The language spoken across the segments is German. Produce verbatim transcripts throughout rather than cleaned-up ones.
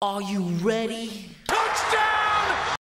Are you ready? Touchdown!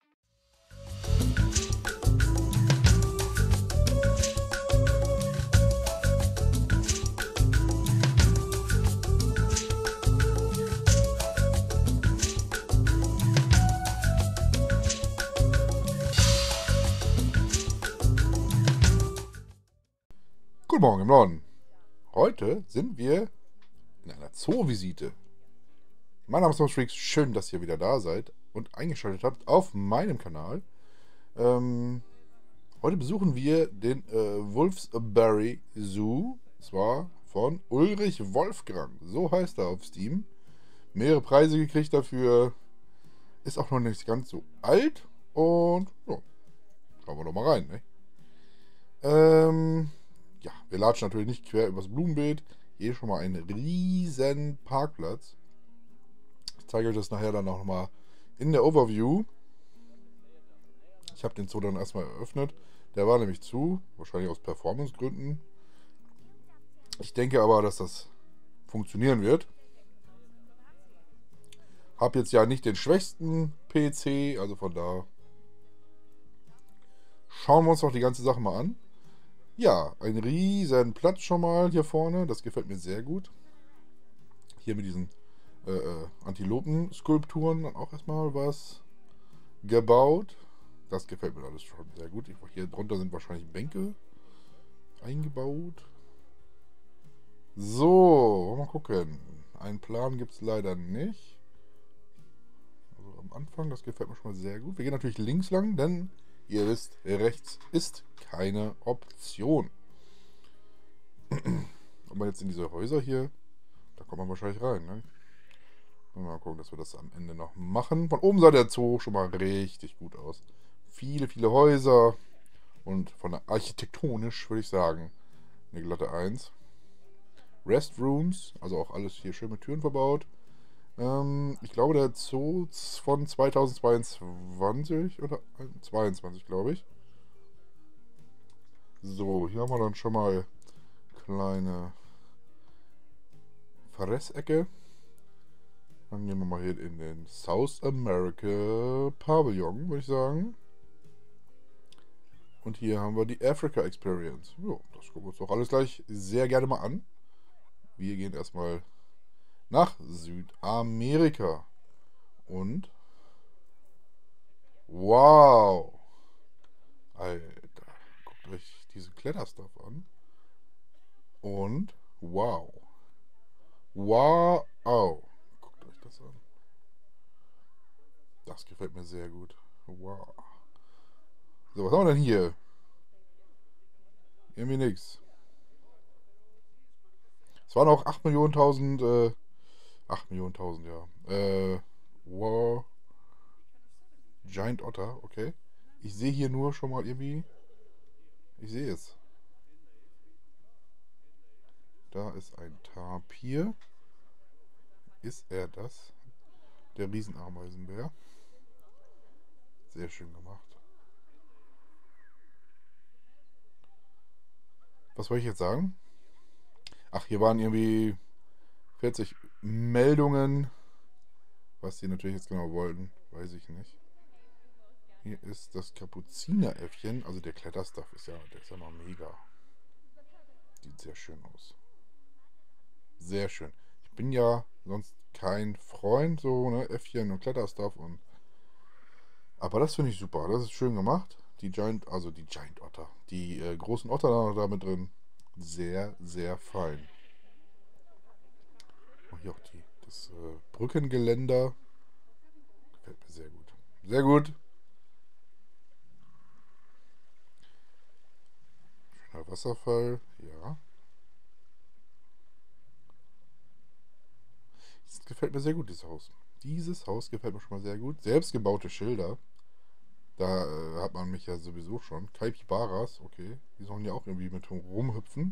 Guten Morgen im Norden. Heute sind wir in einer Zoo-Visite. Mein Name ist Thomas Freaks. Schön, dass ihr wieder da seid und eingeschaltet habt auf meinem Kanal. Ähm, heute besuchen wir den äh, Wolfsbury Zoo. Und zwar von Ulrich Wolfgang. So heißt er auf Steam. Mehrere Preise gekriegt dafür. Ist auch noch nicht ganz so alt. Und ja, schauen wir doch mal rein. Ne? Ähm... Ja, wir latschen natürlich nicht quer übers Blumenbeet. Hier schon mal ein riesen Parkplatz. Ich zeige euch das nachher dann auch nochmal in der Overview. Ich habe den Zoo dann erstmal eröffnet. Der war nämlich zu, wahrscheinlich aus Performancegründen. Ich denke aber, dass das funktionieren wird. Habe jetzt ja nicht den schwächsten P C, also von da schauen wir uns doch die ganze Sache mal an. Ja, ein riesen Platz schon mal hier vorne. Das gefällt mir sehr gut. Hier mit diesen äh, äh, Antilopen-Skulpturen dann auch erstmal was gebaut. Das gefällt mir alles schon sehr gut. Hier drunter sind wahrscheinlich Bänke eingebaut. So, mal gucken. Einen Plan gibt es leider nicht. Also am Anfang, das gefällt mir schon mal sehr gut. Wir gehen natürlich links lang, denn ihr wisst, rechts ist keine Option. Und man jetzt in diese Häuser hier, da kommt man wahrscheinlich rein, ne? Mal gucken, dass wir das am Ende noch machen. Von oben sah der Zoo schon mal richtig gut aus. Viele, viele Häuser. Und von der architektonisch würde ich sagen, eine glatte eins. Restrooms, also auch alles hier schön mit Türen verbaut. Ähm, ich glaube, der Zoo von zweitausendzweiundzwanzig oder zweiundzwanzig, glaube ich. So, hier haben wir dann schon mal kleine Fressecke. Dann gehen wir mal hier in den South America Pavillon, würde ich sagen. Und hier haben wir die Africa Experience. Jo, das gucken wir uns doch alles gleich sehr gerne mal an. Wir gehen erstmal nach Südamerika. Und wow! Alter, guckt euch diese Kletterstuff an. Und wow! Wow! Guckt euch das an. Das gefällt mir sehr gut. Wow! So, was haben wir denn hier? Irgendwie nix. Es waren auch acht Millionen tausend, äh, acht Millionen tausend, ja. Äh, wow. Giant Otter, okay. Ich sehe hier nur schon mal irgendwie. Ich sehe es. Da ist ein Tapir. Ist er das? Der Riesenameisenbär. Sehr schön gemacht. Was wollte ich jetzt sagen? Ach, hier waren irgendwie vierzig Meldungen. Was die natürlich jetzt genau wollten, weiß ich nicht. Hier ist das Kapuzineräffchen. Also der Kletterstuff ist ja, der ist ja mal mega. Sieht sehr schön aus. Sehr schön. Ich bin ja sonst kein Freund, so, ne, Äffchen und Kletterstuff und. Aber das finde ich super. Das ist schön gemacht. Die Giant, also die Giant Otter. Die äh, großen Otter da, da mit drin. Sehr, sehr fein. Und hier auch die, das äh, Brückengeländer. Gefällt mir sehr gut. Sehr gut. Schöner Wasserfall. Ja. Das gefällt mir sehr gut, dieses Haus. Dieses Haus gefällt mir schon mal sehr gut. Selbstgebaute Schilder. Da äh, hat man mich ja sowieso schon. Kaipibaras, okay. Die sollen ja auch irgendwie mit rumhüpfen.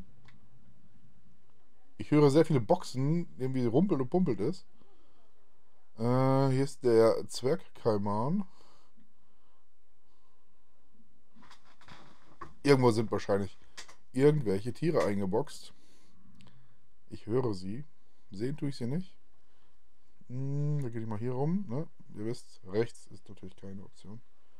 Ich höre sehr viele Boxen, irgendwie rumpelt und pumpelt ist. Äh, hier ist der Zwergkaiman. Irgendwo sind wahrscheinlich irgendwelche Tiere eingeboxt. Ich höre sie. Sehen tue ich sie nicht. Hm, da gehe ich mal hier rum. Ne? Ihr wisst, rechts ist natürlich keine Option.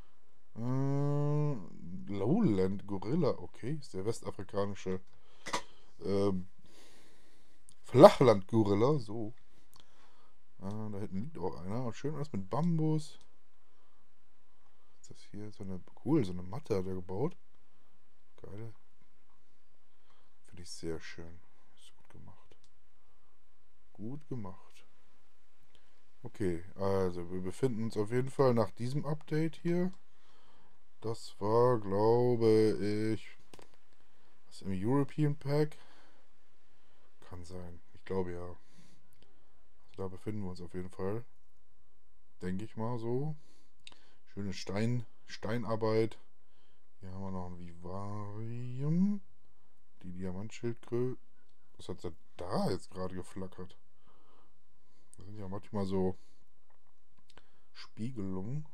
Äh, Lowland Gorilla, okay, ist der westafrikanische äh, Flachland-Gorilla, so. Ah, da hinten liegt auch einer. Schön alles mit Bambus. Ist das hier so eine. Cool, so eine Matte hat er gebaut. Geil. Finde ich sehr schön. Ist gut gemacht. Gut gemacht. Okay, also wir befinden uns auf jeden Fall nach diesem Update hier. Das war, glaube ich, was im European Pack. Kann sein. Ich glaube ja. Also da befinden wir uns auf jeden Fall. Denke ich mal so. Schöne Stein, Steinarbeit. Hier haben wir noch ein Vivarium. Die Diamantschildkröte. Was hat da jetzt gerade geflackert? Das sind ja manchmal so Spiegelungen.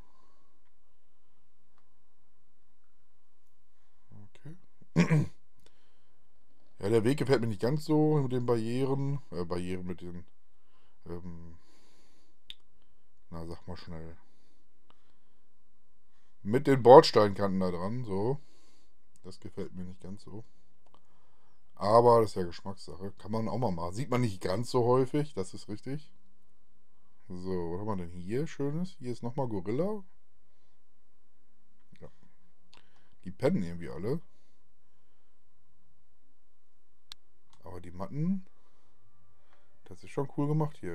Okay. Ja, der Weg gefällt mir nicht ganz so mit den Barrieren. Äh, Barrieren mit den. Ähm, na, sag mal schnell. Mit den Bordsteinkanten da dran, so. Das gefällt mir nicht ganz so. Aber das ist ja Geschmackssache. Kann man auch mal machen. Sieht man nicht ganz so häufig, das ist richtig. So, was haben wir denn hier Schönes? Hier ist nochmal Gorilla. Ja. Die pennen irgendwie alle. Aber die Matten, das ist schon cool gemacht hier.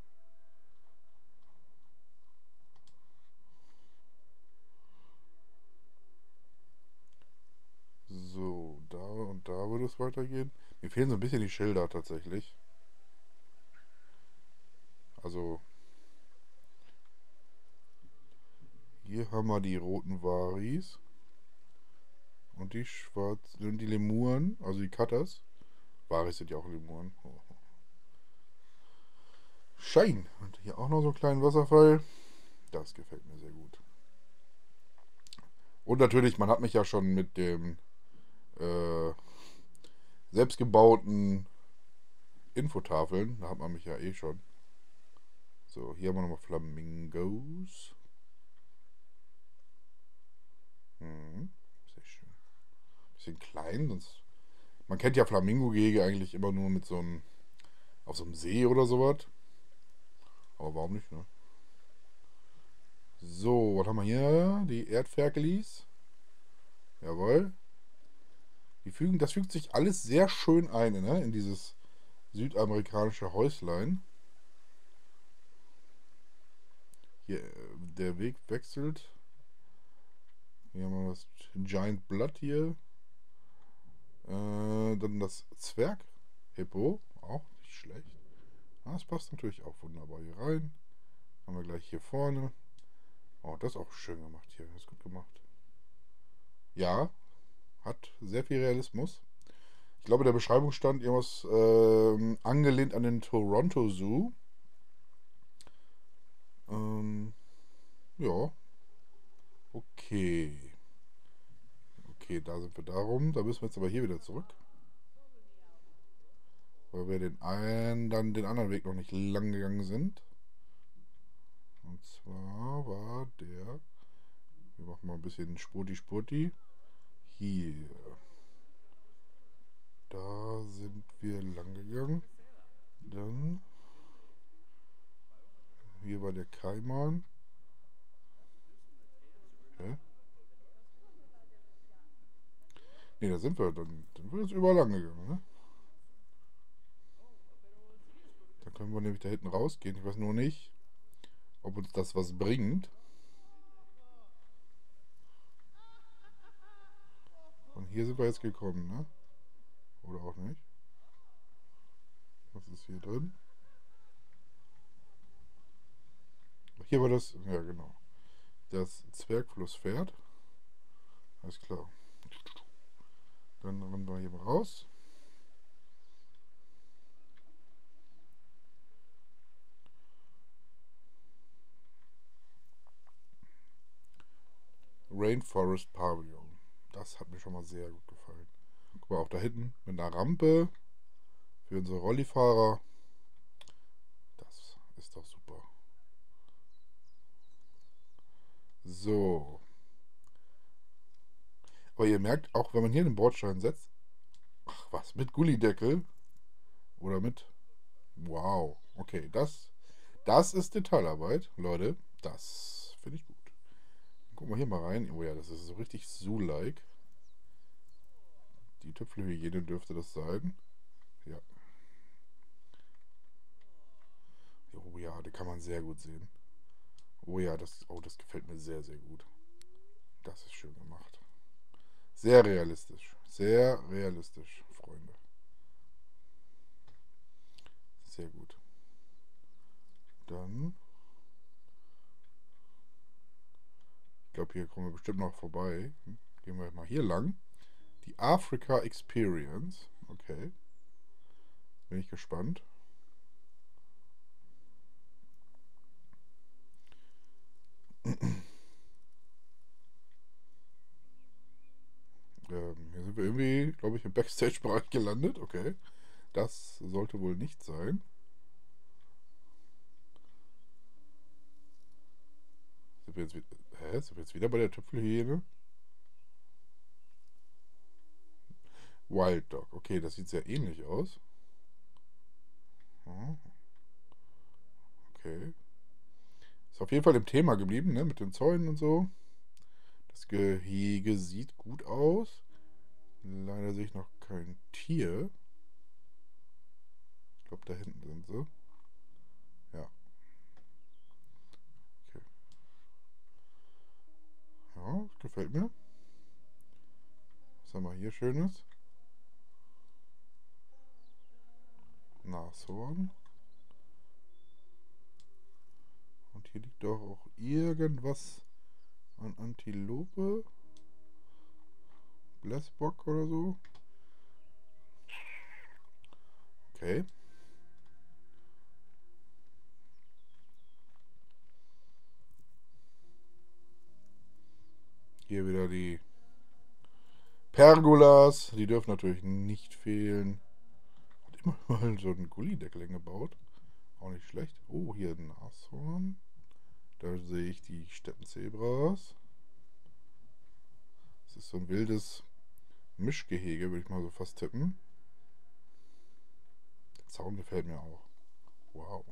So, da und da würde es weitergehen. Mir fehlen so ein bisschen die Schilder tatsächlich. Also, hier haben wir die roten Varis. Und die schwarzen, und die Lemuren, also die Cutters. Varis sind ja auch Lemuren. Oh. Schein. Und hier auch noch so einen kleinen Wasserfall. Das gefällt mir sehr gut. Und natürlich, man hat mich ja schon mit dem äh, selbstgebauten Infotafeln, da hat man mich ja eh schon. So, hier haben wir nochmal Flamingos. Hm, sehr schön. Bisschen klein, sonst. Man kennt ja Flamingo-Gehege eigentlich immer nur mit so einem. Auf so einem See oder sowas. Aber warum nicht, ne? So, was haben wir hier? Die Erdferkelis. Jawohl. Die fügen, das fügt sich alles sehr schön ein, ne? In dieses südamerikanische Häuslein. Hier, der Weg wechselt. Hier haben wir das Giant Blood hier. Äh, dann das Zwerg-Hippo. Auch nicht schlecht. Das passt natürlich auch wunderbar hier rein. Haben wir gleich hier vorne. Oh, das ist auch schön gemacht hier. Das ist gut gemacht. Ja, hat sehr viel Realismus. Ich glaube, der Beschreibung stand irgendwas ähm, angelehnt an den Toronto Zoo. Ähm, ja. Okay. Okay, da sind wir darum. Da müssen wir jetzt aber hier wieder zurück. Weil wir den einen, dann den anderen Weg noch nicht lang gegangen sind. Und zwar war der. Wir machen mal ein bisschen Spurti-Spurti. Hier. Da sind wir lang gegangen. Dann. Hier war der Kaiman. Hä? Ne, da sind wir. Dann sind wir jetzt überall lang gegangen, ne? Dann können wir nämlich da hinten rausgehen. Ich weiß nur nicht, ob uns das was bringt. Und hier sind wir jetzt gekommen, ne? Oder auch nicht? Was ist hier drin? Hier war das, ja genau. Das Zwergflusspferd. Alles klar. Dann rennen wir hier mal raus. Rainforest Pavilion. Das hat mir schon mal sehr gut gefallen. Guck mal, auch da hinten mit einer Rampe für unsere Rollifahrer. Das ist doch super. So. Aber ihr merkt, auch wenn man hier den Bordstein setzt, ach was, mit Gullideckel oder mit, wow, okay, das, das ist Detailarbeit, Leute, das finde ich gut. Gucken wir hier mal rein, oh ja, das ist so richtig Zoo-like. Die Tüpfelhygiene dürfte das sein, ja. Oh ja, die kann man sehr gut sehen. Oh ja, das, oh, das gefällt mir sehr, sehr gut. Das ist schön gemacht. Sehr realistisch. Sehr realistisch, Freunde. Sehr gut. Dann. Ich glaube, hier kommen wir bestimmt noch vorbei. Gehen wir mal hier lang. Die Africa Experience. Okay. Bin ich gespannt. Ähm, hier sind wir irgendwie, glaube ich, im Backstage-Bereich gelandet. Okay. Das sollte wohl nicht sein. Sind wir jetzt, hä? Sind wir jetzt wieder bei der Tüpfelhyäne? Wild Dog. Okay, das sieht sehr ähnlich aus. Okay. Ist auf jeden Fall im Thema geblieben, ne? Mit den Zäunen und so. Das Gehege sieht gut aus. Leider sehe ich noch kein Tier. Ich glaube, da hinten sind sie. Ja. Okay. Ja, das gefällt mir. Was haben wir hier Schönes? Nashorn. Und hier liegt doch auch irgendwas an Antilope. Blässbock oder so. Okay. Hier wieder die Pergolas. Die dürfen natürlich nicht fehlen. Hat immer mal so einen Gullideckel gebaut. Auch nicht schlecht. Oh, hier ein Nashorn. Da sehe ich die Steppenzebras. Das ist so ein wildes Mischgehege, würde ich mal so fast tippen. Der Zaun gefällt mir auch. Wow.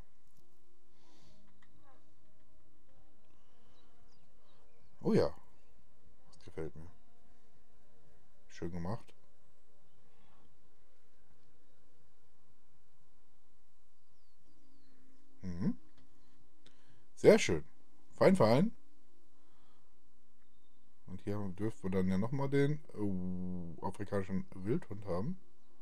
Oh ja. Das gefällt mir. Schön gemacht. Mhm. Sehr schön. Fein, fein. Und hier dürfen wir dann ja nochmal den uh, afrikanischen Wildhund haben.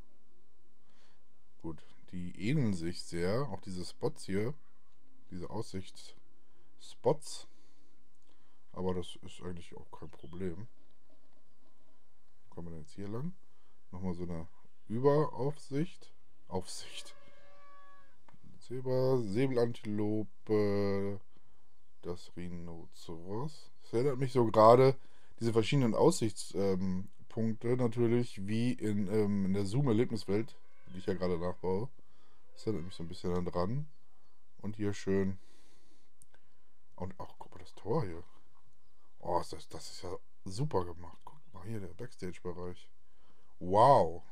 Gut, die ähneln sich sehr. Auch diese Spots hier. Diese Aussichtsspots. Aber das ist eigentlich auch kein Problem. Kommen wir denn jetzt hier lang? Nochmal so eine Überaufsicht. Aufsicht. Zebra, Säbelantilope, das Rhinoceros. Das erinnert mich so gerade, diese verschiedenen Aussichtspunkte ähm, natürlich, wie in, ähm, in der Zoom-Erlebniswelt, die ich ja gerade nachbaue. Das erinnert mich so ein bisschen daran. Und hier schön. Und auch, guck mal, das Tor hier. Oh, das, das ist ja super gemacht. Guck mal hier, der Backstage-Bereich. Wow.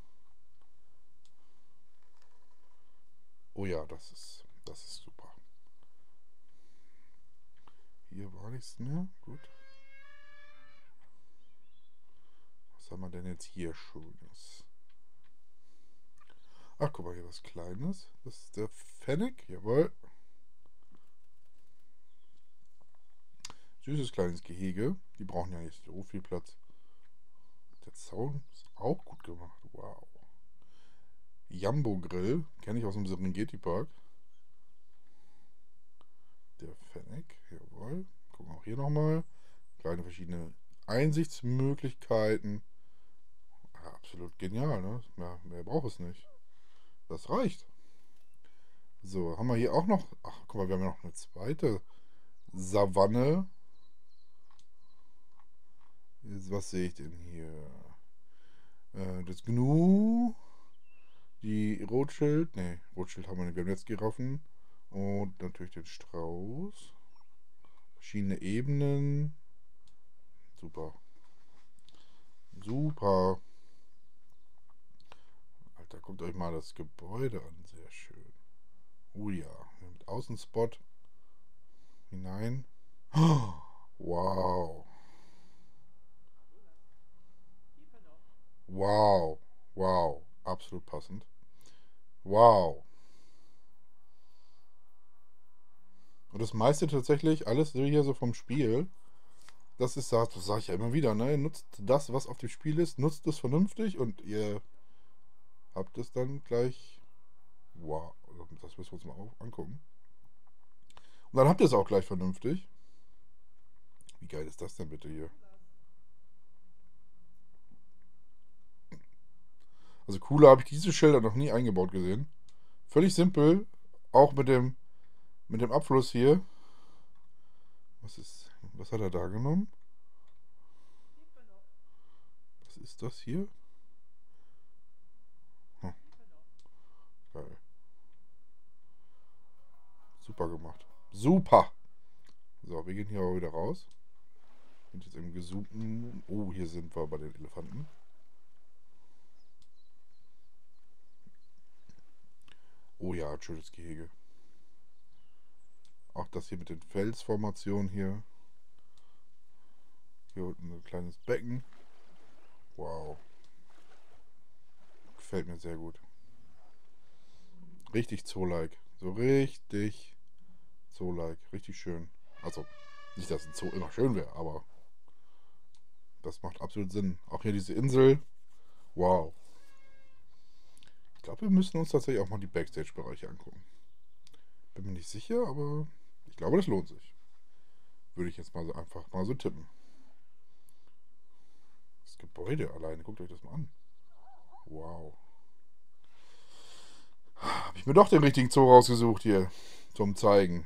Oh ja, das ist, das ist super. Hier war nichts mehr. Gut. Was haben wir denn jetzt hier Schönes? Ach, guck mal, hier was Kleines. Das ist der Fennec. Jawohl. Süßes kleines Gehege. Die brauchen ja nicht so viel Platz. Der Zaun ist auch gut gemacht. Wow. Jambo Grill. Kenne ich aus dem Serengeti Park. Der Fennec. Jawohl. Gucken wir auch hier nochmal. Kleine verschiedene Einsichtsmöglichkeiten. Ja, absolut genial, ne? Mehr, mehr braucht es nicht. Das reicht. So, haben wir hier auch noch. Ach, guck mal, wir haben ja noch eine zweite Savanne. Jetzt, was sehe ich denn hier? Äh, das Gnu. Die Rothschild. Ne, Rothschild haben wir nicht. Wir haben jetzt Giraffen. Und natürlich den Strauß. verschiedene Ebenen. Super. Super. Alter, guckt euch mal das Gebäude an. Sehr schön. Oh ja. Mit Außenspot hinein. Wow. Wow. Wow. Absolut passend. Wow. Und das meiste tatsächlich, alles so hier so vom Spiel, das ist, das sage ich ja immer wieder, ne? Nutzt das, was auf dem Spiel ist, nutzt es vernünftig und ihr habt es dann gleich. Wow, das müssen wir uns mal angucken. Und dann habt ihr es auch gleich vernünftig. Wie geil ist das denn bitte hier? Also cooler habe ich diese Schilder noch nie eingebaut gesehen. Völlig simpel, auch mit dem mit dem Abfluss hier. Was ist, was hat er da genommen? Was ist das hier? Hm, geil. Super gemacht. Super! So, wir gehen hier aber wieder raus. Sind jetzt im gezoomten. Oh, hier sind wir bei den Elefanten. Oh ja, schönes Gehege. Auch das hier mit den Felsformationen hier. Hier unten ein kleines Becken. Wow. Gefällt mir sehr gut. Richtig Zoo-like. So richtig Zoo-like. Richtig schön. Also, nicht, dass ein Zoo immer schön wäre, aber das macht absolut Sinn. Auch hier diese Insel. Wow. Ich glaube, wir müssen uns tatsächlich auch mal die Backstage-Bereiche angucken. Bin mir nicht sicher, aber ich glaube, das lohnt sich. Würde ich jetzt mal so einfach mal so tippen. Das Gebäude alleine, guckt euch das mal an. Wow. Habe ich mir doch den richtigen Zoo rausgesucht hier zum Zeigen.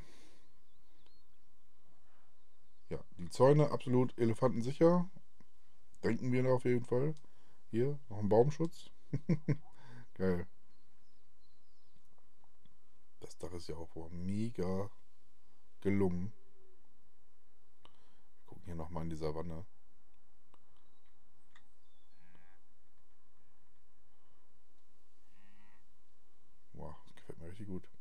Ja, die Zäune absolut elefantensicher. Denken wir da auf jeden Fall. Hier, noch ein Baumschutz. Geil. Das Dach ist ja auch wohl mega gelungen. Wir gucken hier nochmal in die Savanne. Wow, das gefällt mir richtig gut.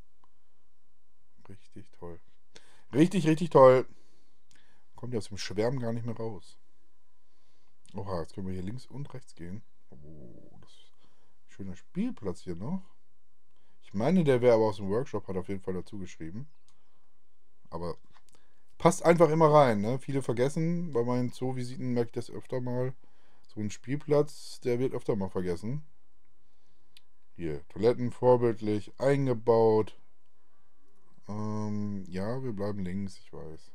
Richtig toll. Richtig, richtig toll. Kommt ja aus dem Schwärmen gar nicht mehr raus. Oha, jetzt können wir hier links und rechts gehen. Oh, das ist ein schöner Spielplatz hier noch. Ich meine, der wäre aber aus dem Workshop, hat auf jeden Fall dazu geschrieben. Aber passt einfach immer rein, ne? Viele vergessen, bei meinen Zoo-Visiten merke ich das öfter mal. So ein Spielplatz, der wird öfter mal vergessen. Hier, Toiletten vorbildlich eingebaut. Ähm, ja, wir bleiben links, ich weiß.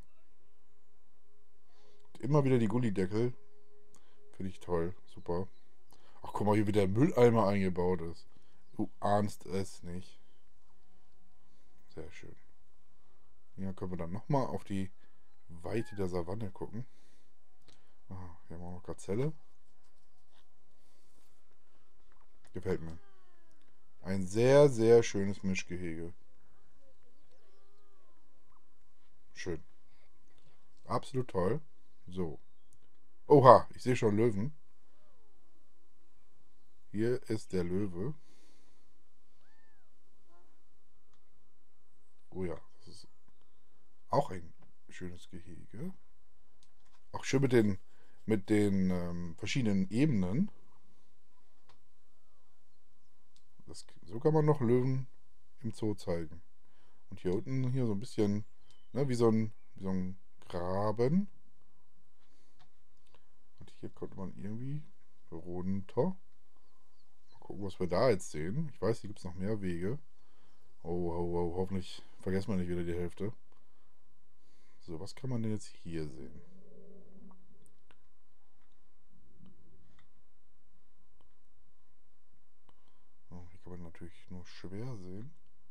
Immer wieder die Gullideckel. Finde ich toll, super. Ach, guck mal, hier wie der Mülleimer eingebaut ist. Du ahnst es nicht. Sehr schön. Hier können wir dann nochmal auf die Weite der Savanne gucken. Ah, hier haben wir noch Gazelle. Gefällt mir. Ein sehr, sehr schönes Mischgehege. Schön. Absolut toll. So. Oha, ich sehe schon Löwen. Hier ist der Löwe. Oh ja, das ist auch ein schönes Gehege. Auch schön mit den, mit den ähm, verschiedenen Ebenen. Das, so kann man noch Löwen im Zoo zeigen. Und hier unten hier so ein bisschen, ne, wie so ein, wie so ein Graben. Und hier kommt man irgendwie runter. Mal gucken, was wir da jetzt sehen. Ich weiß, hier gibt es noch mehr Wege. Oh, oh, oh, hoffentlich vergessen wir nicht wieder die Hälfte. So, was kann man denn jetzt hier sehen? Oh, hier kann man natürlich nur schwer sehen.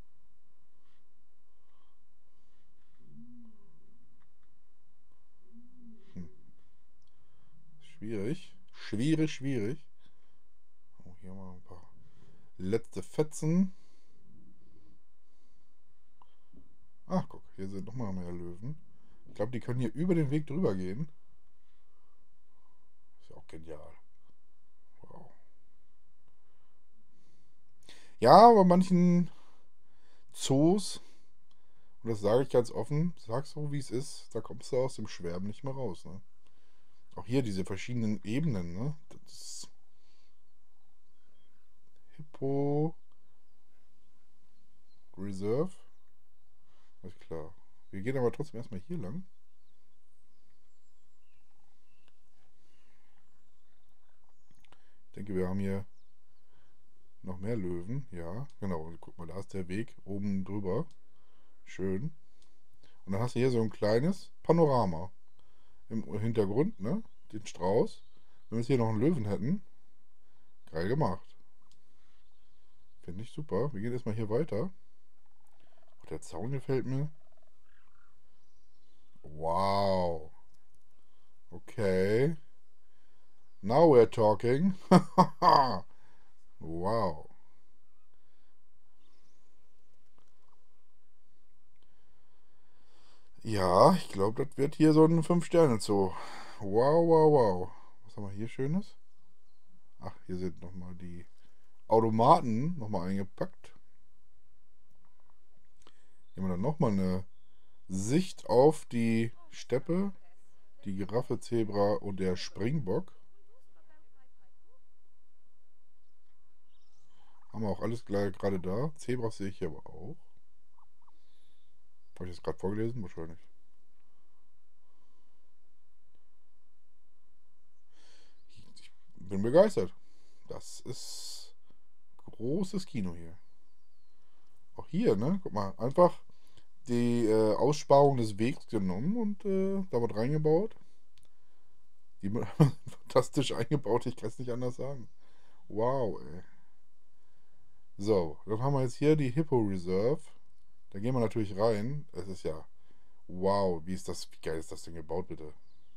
Hm. Schwierig. Schwierig, schwierig. Oh, hier mal ein paar letzte Fetzen. Ach, guck, hier sind nochmal mehr Löwen. Ich glaube, die können hier über den Weg drüber gehen. Ist ja auch genial. Wow. Ja, bei manchen Zoos, und das sage ich ganz offen, sag so wie es ist, da kommst du aus dem Schwärmen nicht mehr raus. Ne? Auch hier diese verschiedenen Ebenen. Ne? Das ist Hippo Reserve. Alles klar. Wir gehen aber trotzdem erstmal hier lang. Ich denke, wir haben hier noch mehr Löwen. Ja, genau. Und guck mal, da ist der Weg oben drüber. Schön. Und dann hast du hier so ein kleines Panorama im Hintergrund, ne? Den Strauß. Wenn wir jetzt hier noch einen Löwen hätten, geil gemacht. Finde ich super. Wir gehen erstmal hier weiter. Oh, der Zaun gefällt mir. Wow. Okay. Now we're talking. Wow. Ja, ich glaube, das wird hier so ein fünf-Sterne-Zoo. Wow, wow, wow. Was haben wir hier Schönes? Ach, hier sind nochmal die Automaten nochmal eingepackt. Hier haben wir dann nochmal eine Sicht auf die Steppe, die Giraffe, Zebra und der Springbock. Haben wir auch alles gleich gerade da. Zebras sehe ich hier aber auch. Habe ich das gerade vorgelesen? Wahrscheinlich. Ich bin begeistert. Das ist großes Kino hier. Auch hier, ne? Guck mal, einfach die äh, Aussparung des Wegs genommen und äh, da was reingebaut. Die fantastisch eingebaut, ich kann es nicht anders sagen. Wow, ey. So, dann haben wir jetzt hier die Hippo Reserve. Da gehen wir natürlich rein. Es ist ja, wow, wie ist das, wie geil ist das denn gebaut, bitte?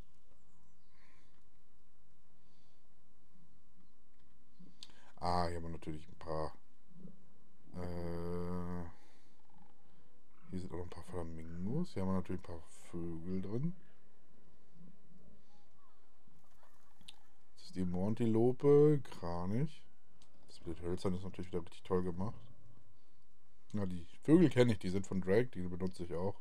Ah, hier haben wir natürlich ein paar. Äh, hier sind auch noch ein paar Flamingos. Hier haben wir natürlich ein paar Vögel drin. Das ist die Montilope, Kranich. Das mit den Hölzern ist natürlich wieder richtig toll gemacht. Ja, die Vögel kenne ich, die sind von Drake, die benutze ich auch.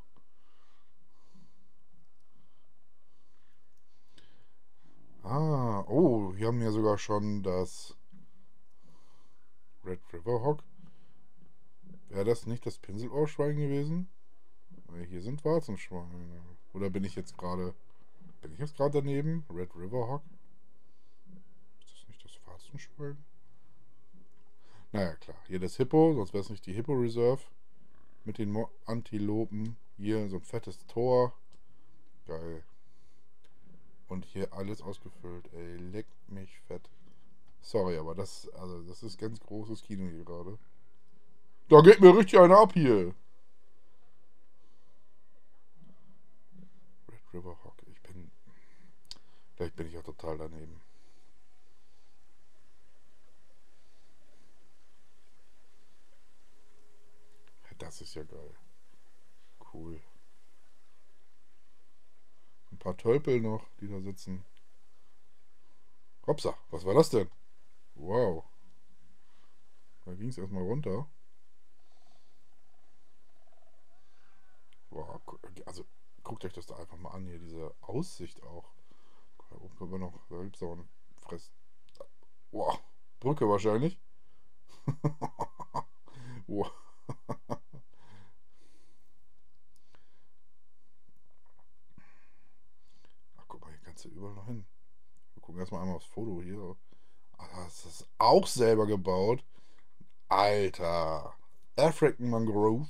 Ah, oh, hier haben wir sogar schon das Red River Hog. Wäre das nicht das Pinselohrschwein gewesen? Weil hier sind Warzenschweine. Oder bin ich jetzt gerade. Bin ich jetzt gerade daneben? Red River Hog? Ist das nicht das Warzenschwein? Naja, klar. Hier das Hippo, sonst wäre es nicht die Hippo Reserve. Mit den Mo Antilopen. Hier so ein fettes Tor. Geil. Und hier alles ausgefüllt. Ey, leck mich fett. Sorry, aber das, also das ist ganz großes Kino hier gerade. Da geht mir richtig einer ab hier. Red River Hawk. Ich bin. Vielleicht bin ich auch total daneben. Das ist ja geil. Cool. Ein paar Tölpel noch, die da sitzen. Hopsa, was war das denn? Wow. Da ging es erstmal runter. Wow, also guckt euch das da einfach mal an hier, diese Aussicht auch. Da oben können wir noch, da gibt es auch einen Fress. Wow, Brücke wahrscheinlich. Wow. Ach, guck mal, hier kannst du überall noch hin. Wir gucken erstmal einmal aufs Foto hier. Ah, das ist auch selber gebaut. Alter. African Mangrove.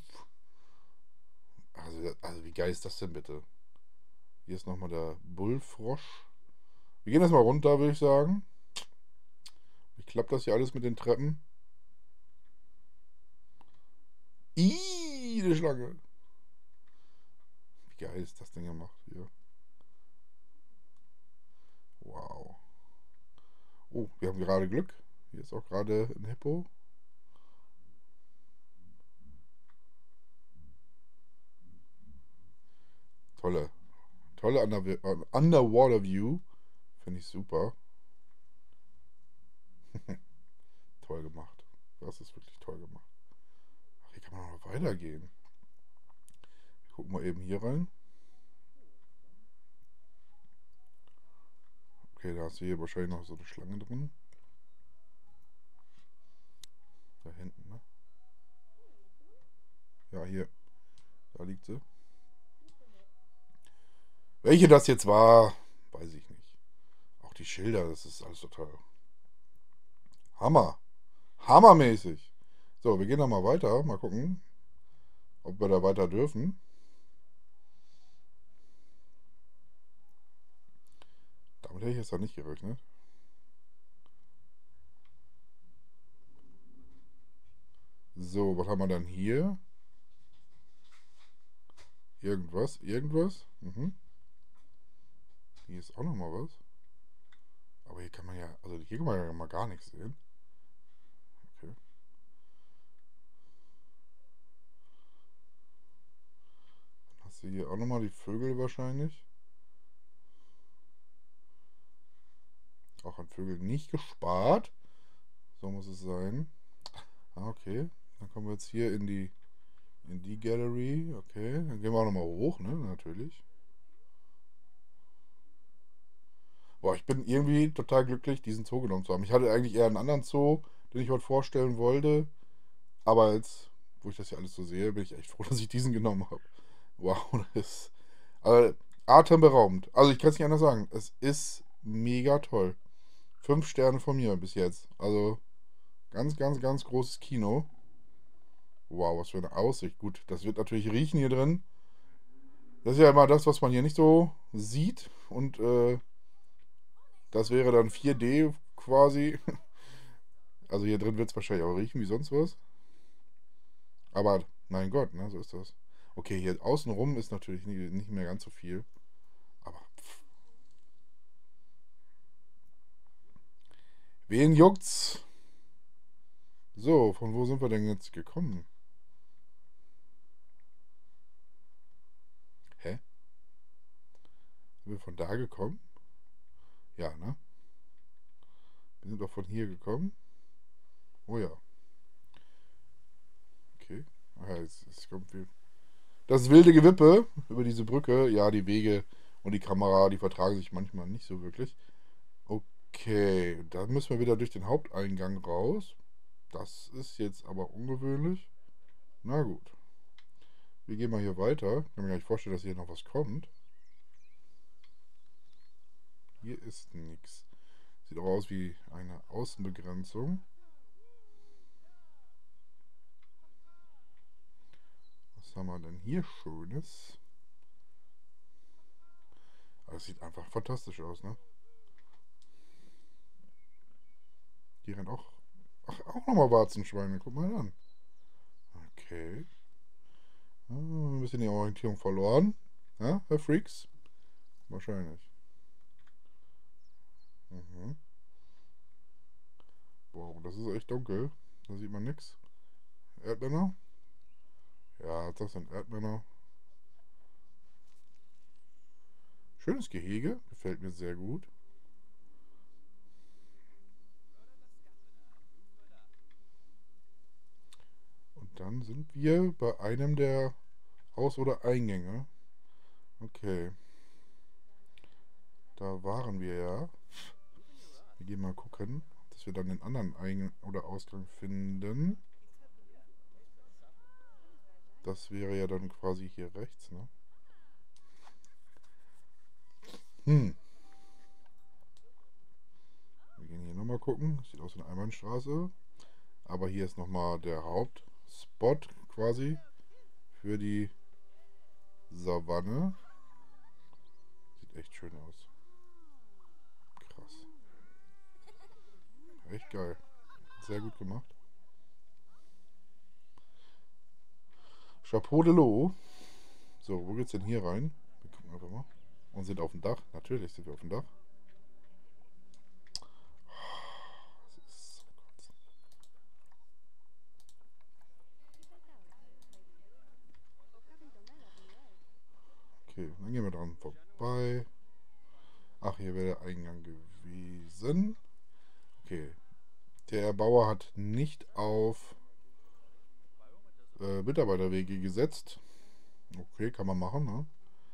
Also, also wie geil ist das denn bitte? Hier ist nochmal der Bullfrosch. Wir gehen erstmal runter, würde ich sagen. Wie klappt das hier alles mit den Treppen? Ih, die Schlange. Wie geil ist das denn gemacht hier? Wow. Oh, wir haben gerade Glück. Hier ist auch gerade ein Hippo. Tolle, tolle Under Underwater View. Finde ich super. Toll gemacht. Das ist wirklich toll gemacht. Ach, hier kann man noch weitergehen. Gucken wir eben hier rein. Okay, da hast du hier wahrscheinlich noch so eine Schlange drin. Da hinten, ne? Ja, hier. Da liegt sie. Welche das jetzt war, weiß ich nicht. Auch die Schilder, das ist alles total Hammer. Hammermäßig. So, wir gehen noch mal weiter. Mal gucken, ob wir da weiter dürfen. Damit hätte ich jetzt noch nicht gerechnet. So, was haben wir dann hier? Irgendwas, irgendwas. Mhm. Hier ist auch noch mal was. Aber hier kann man ja, also hier kann man ja mal gar nichts sehen. Okay. Dann hast du hier auch noch mal die Vögel wahrscheinlich. Auch an Vögeln nicht gespart. So muss es sein. Ah, okay. Dann kommen wir jetzt hier in die in die Gallery. Okay. Dann gehen wir auch noch mal hoch, ne? Natürlich. Boah, ich bin irgendwie total glücklich, diesen Zoo genommen zu haben. Ich hatte eigentlich eher einen anderen Zoo, den ich heute vorstellen wollte. Aber jetzt, wo ich das hier alles so sehe, bin ich echt froh, dass ich diesen genommen habe. Wow, das ist also, atemberaubend. Also ich kann es nicht anders sagen. Es ist mega toll. Fünf Sterne von mir bis jetzt. Also ganz, ganz, ganz großes Kino. Wow, was für eine Aussicht. Gut, das wird natürlich riechen hier drin. Das ist ja immer das, was man hier nicht so sieht. Und äh, das wäre dann vier D quasi. Also hier drin wird es wahrscheinlich auch riechen wie sonst was. Aber mein Gott, ne, so ist das. Okay, hier außenrum ist natürlich nie- nicht mehr ganz so viel. Aber pff, wen juckt's? So, von wo sind wir denn jetzt gekommen? Hä? Sind wir von da gekommen? Ja, ne? Wir sind doch von hier gekommen. Oh ja. Okay. Ah, ja, jetzt, jetzt kommt viel. Das wilde Gewippe über diese Brücke. Ja, die Wege und die Kamera, die vertragen sich manchmal nicht so wirklich. Okay, dann müssen wir wieder durch den Haupteingang raus. Das ist jetzt aber ungewöhnlich. Na gut. Wir gehen mal hier weiter. Ich kann mir gar nicht vorstellen, dass hier noch was kommt. Hier ist nichts. Sieht auch aus wie eine Außenbegrenzung. Was haben wir denn hier Schönes? Das sieht einfach fantastisch aus, ne? Die rennen auch. Ach, auch nochmal Warzenschweine. Guck mal an. Okay. Ah, ein bisschen die Orientierung verloren. Ja, Herr Freaks? Wahrscheinlich. Mhm. Wow, das ist echt dunkel. Da sieht man nichts. Erdmänner? Ja, das sind Erdmänner. Schönes Gehege. Gefällt mir sehr gut. Und dann sind wir bei einem der Aus- oder Eingänge. Okay. Da waren wir ja. Wir gehen mal gucken, dass wir dann den anderen Eingang oder Ausgang finden. Das wäre ja dann quasi hier rechts, ne? Hm. Wir gehen hier nochmal gucken. Sieht aus wie eine Einbahnstraße. Aber hier ist nochmal der Hauptspot quasi für die Savanne. Sieht echt schön aus. Krass. Echt geil. Sehr gut gemacht. Chapeau de l'eau. So, wo geht's denn hier rein? Wir gucken einfach mal. Und sind auf dem Dach. Natürlich sind wir auf dem Dach. Das ist so kurz. Okay, Okay, dann gehen wir dran vorbei. Ach, hier wäre der Eingang gewesen. Okay. Der Bauer hat nicht auf äh, Mitarbeiterwege gesetzt. Okay, kann man machen, ne?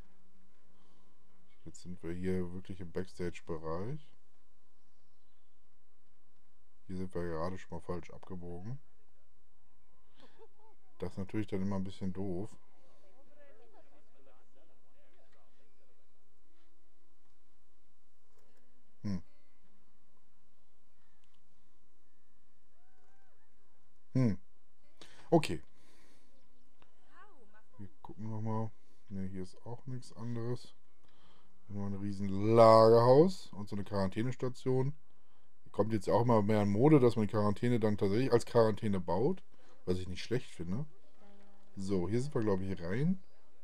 Jetzt sind wir hier wirklich im Backstage-Bereich. Hier sind wir gerade schon mal falsch abgebogen. Das ist natürlich dann immer ein bisschen doof. Hm. Hm. Okay. Wir gucken nochmal. Ne, hier ist auch nichts anderes. Nur ein riesen Lagerhaus und so eine Quarantänestation. Kommt jetzt auch immer mehr in Mode, dass man die Quarantäne dann tatsächlich als Quarantäne baut. Was ich nicht schlecht finde. So, hier sind wir, glaube ich, rein.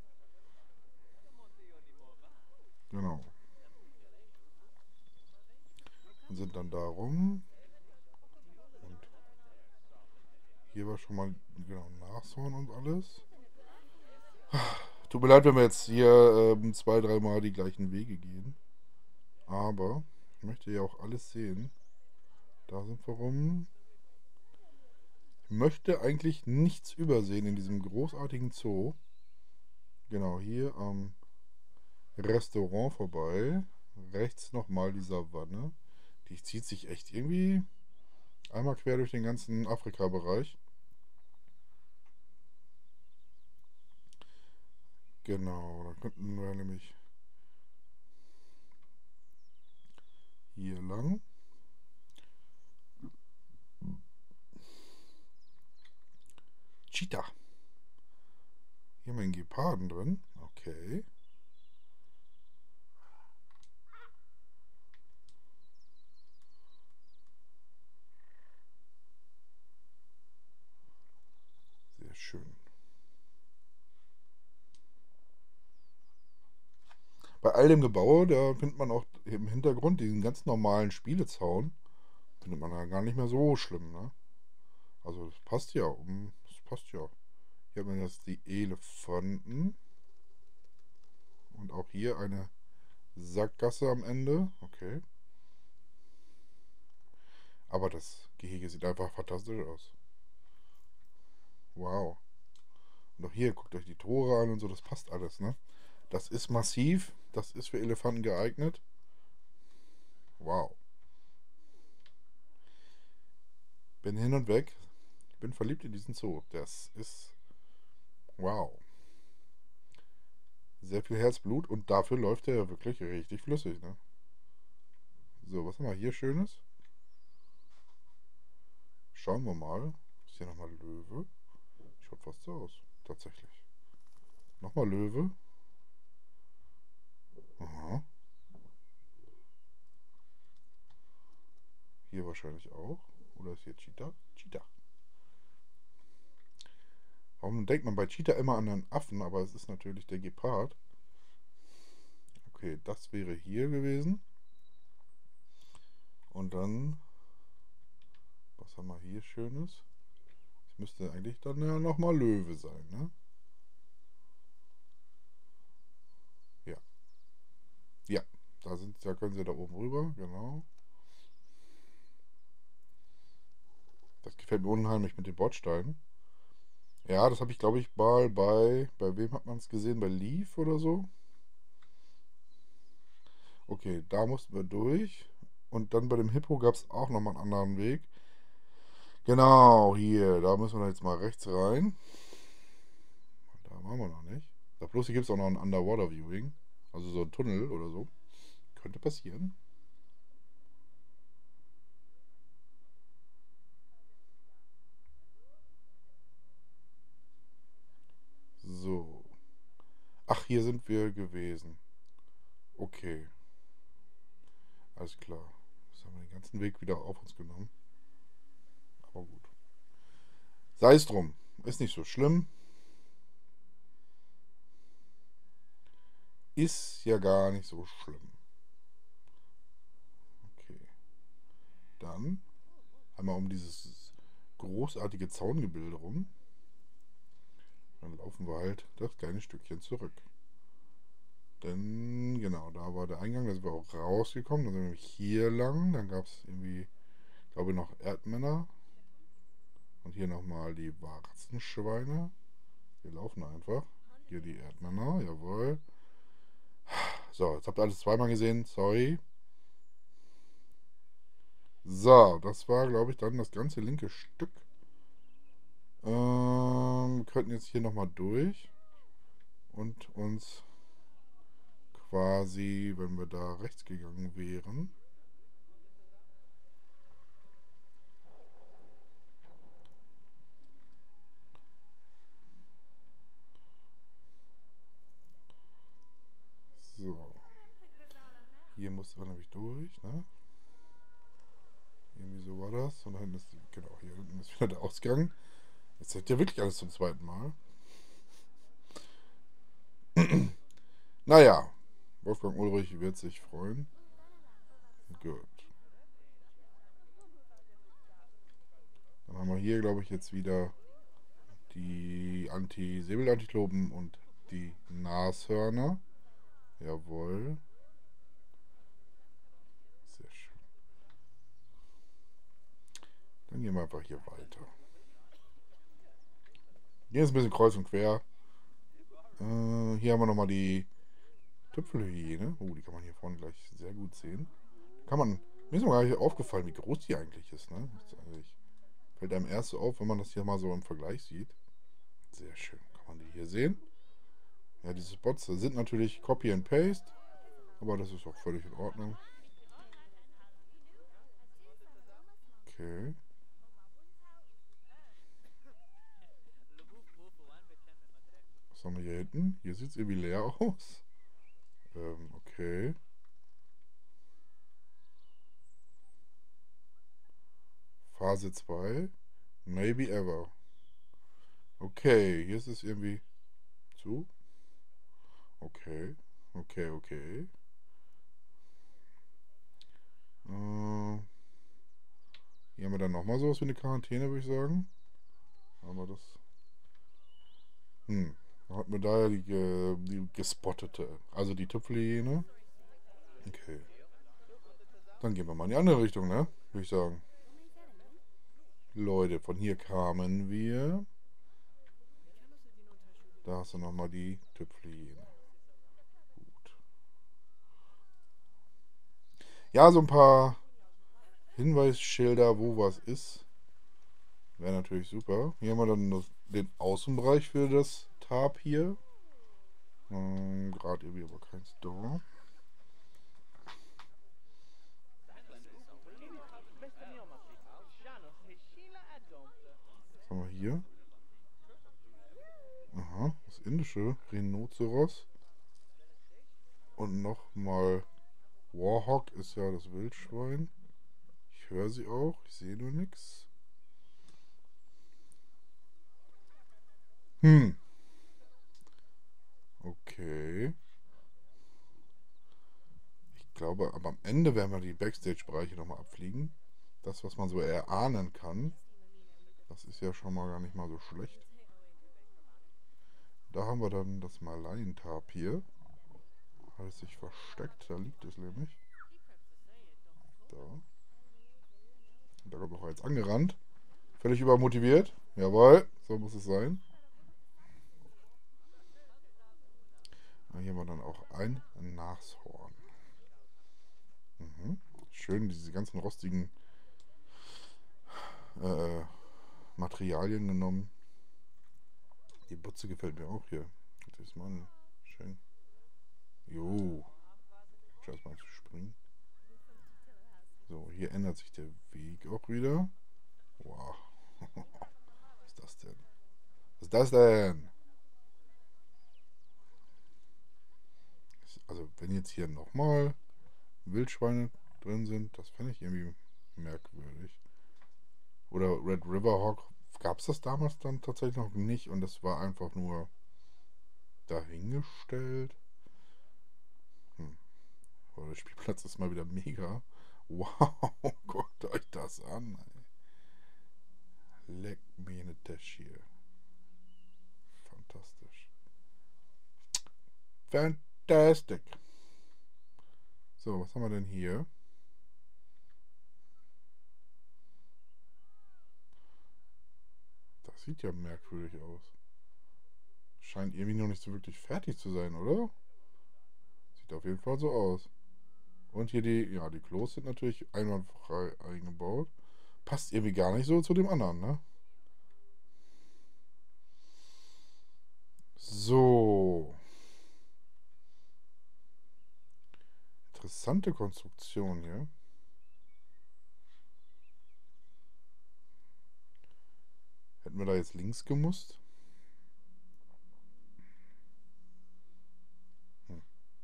Genau. Und sind dann da rum. Und hier war schon mal genau Nashorn und alles. Tut mir leid, wenn wir jetzt hier ähm, zwei, dreimal die gleichen Wege gehen. Aber ich möchte ja auch alles sehen. Da sind wir rum. Ich möchte eigentlich nichts übersehen in diesem großartigen Zoo. Genau, hier am Restaurant vorbei. Rechts nochmal die Savanne. Die zieht sich echt irgendwie einmal quer durch den ganzen Afrika-Bereich. Genau, da könnten wir nämlich hier lang. Cheetah. Hier haben wir einen Geparden drin. Okay. Sehr schön. Bei all dem Gebaue, da findet man auch im Hintergrund diesen ganz normalen Spielezaun. Findet man ja gar nicht mehr so schlimm, ne? Also das passt ja. um- Das passt ja. Hier haben wir jetzt die Elefanten. Und auch hier eine Sackgasse am Ende. Okay. Aber das Gehege sieht einfach fantastisch aus. Wow. Und auch hier, guckt euch die Tore an und so, das passt alles, ne? Das ist massiv. Das ist für Elefanten geeignet. Wow. Bin hin und weg. Ich bin verliebt in diesen Zoo. Das ist... Wow. Sehr viel Herzblut und dafür läuft er ja wirklich richtig flüssig, ne? So, was haben wir hier Schönes? Schauen wir mal. Ist hier nochmal Löwe? Schaut fast so aus. Tatsächlich. Nochmal Löwe. Aha. Hier wahrscheinlich auch. Oder ist hier Cheetah? Cheetah. Warum denkt man bei Cheetah immer an einen Affen, aber es ist natürlich der Gepard. Okay, das wäre hier gewesen. Und dann, was haben wir hier Schönes? Das müsste eigentlich dann ja nochmal Löwe sein, ne? Ja. Ja, da, sind, da können sie da oben rüber, genau. Das gefällt mir unheimlich mit den Bordsteinen. Ja, das habe ich, glaube ich, mal bei, bei wem hat man es gesehen? Bei Leaf oder so? Okay, da mussten wir durch. Und dann bei dem Hippo gab es auch nochmal einen anderen Weg. Genau, hier, da müssen wir jetzt mal rechts rein. Da waren wir noch nicht. Da bloß hier gibt es auch noch ein Underwater Viewing. Also so ein Tunnel oder so. Könnte passieren. So. Ach, hier sind wir gewesen. Okay. Alles klar. Jetzt haben wir den ganzen Weg wieder auf uns genommen. Aber gut. Sei es drum. Ist nicht so schlimm. Ist ja gar nicht so schlimm. Okay. Dann einmal um dieses großartige Zaungebilde rum. Dann laufen wir halt das kleine Stückchen zurück. Denn, genau, da war der Eingang, da sind wir auch rausgekommen. Dann sind wir nämlich hier lang. Dann gab es irgendwie, glaube ich, noch Erdmänner. Und hier nochmal die Warzenschweine. Wir laufen einfach. Hier die Erdmänner, jawohl. So, jetzt habt ihr alles zweimal gesehen, sorry. So, das war, glaube ich, dann das ganze linke Stück. Ähm, wir könnten jetzt hier nochmal durch und uns quasi, wenn wir da rechts gegangen wären, so, hier mussten wir nämlich durch, ne? Irgendwie so war das. Und da hinten ist, genau, hier hinten ist wieder der Ausgang. Jetzt seht ihr wirklich alles zum zweiten Mal. Naja, Wolfgang Ulrich wird sich freuen. Gut. Dann haben wir hier, glaube ich, jetzt wieder die Anti-Säbel-Antiklopen und die Nashörner. Jawohl. Sehr schön. Dann gehen wir einfach hier weiter. Hier ist ein bisschen kreuz und quer. Äh, hier haben wir nochmal die Tüpfelhyäne. Oh, die kann man hier vorne gleich sehr gut sehen. Kann man, mir ist mir gar nicht aufgefallen, wie groß die eigentlich ist. Ne? Das ist eigentlich, fällt einem erst so auf, wenn man das hier mal so im Vergleich sieht. Sehr schön. Kann man die hier sehen? Ja, diese Spots sind natürlich Copy and Paste. Aber das ist auch völlig in Ordnung. Okay. Was haben wir hier hinten? Hier sieht es irgendwie leer aus. Ähm, okay. Phase zwei. Maybe ever. Okay, hier ist es irgendwie zu. Okay. Okay, okay. Äh, hier haben wir dann nochmal sowas wie eine Quarantäne, würde ich sagen. Haben wir das? Hm. Dann hatten wir da ja die, ge- die gespottete. Also die Tüpfelhyäne. Okay. Dann gehen wir mal in die andere Richtung, ne? Würde ich sagen. Leute, von hier kamen wir. Da hast du nochmal die Tüpfelhyäne. Gut. Ja, so ein paar Hinweisschilder, wo was ist. Wäre natürlich super. Hier haben wir dann das, den Außenbereich für das Tapir. Ähm, Gerade irgendwie aber kein Store. Was haben wir hier? Aha, das indische Rhinoceros. Und nochmal Warhawk ist ja das Wildschwein. Ich höre sie auch, ich sehe nur nichts. Hm. Okay. Ich glaube, aber am Ende werden wir die Backstage-Bereiche nochmal abfliegen. Das, was man so erahnen kann. Das ist ja schon mal gar nicht mal so schlecht. Da haben wir dann das Malaientapir. Hat es sich versteckt, da liegt es nämlich. Da. Und da kommt auch jetzt angerannt. Völlig übermotiviert. Jawohl, so muss es sein. Und hier haben wir dann auch ein Nashorn. Mhm. Schön, diese ganzen rostigen äh, Materialien genommen. Die Butze gefällt mir auch hier. Das ist mal schön. Jo. Scheiß mal zu springen. So, hier ändert sich der Weg auch wieder. Wow. Was ist das denn? Was ist das denn? Also, wenn jetzt hier nochmal Wildschweine drin sind, das fände ich irgendwie merkwürdig. Oder Red River Hawk, gab es das damals dann tatsächlich noch nicht und das war einfach nur dahingestellt. Hm. Aber der Spielplatz ist mal wieder mega. Wow, guckt euch das an. Ey. Leck mir eine Dash hier. Fantastisch. Fantastisch. Fantastic. So, was haben wir denn hier? Das sieht ja merkwürdig aus. Scheint irgendwie noch nicht so wirklich fertig zu sein, oder? Sieht auf jeden Fall so aus. Und hier die, ja, die Klos sind natürlich einwandfrei eingebaut. Passt irgendwie gar nicht so zu dem anderen, ne? So. Interessante Konstruktion hier. Hätten wir da jetzt links gemusst? Hm.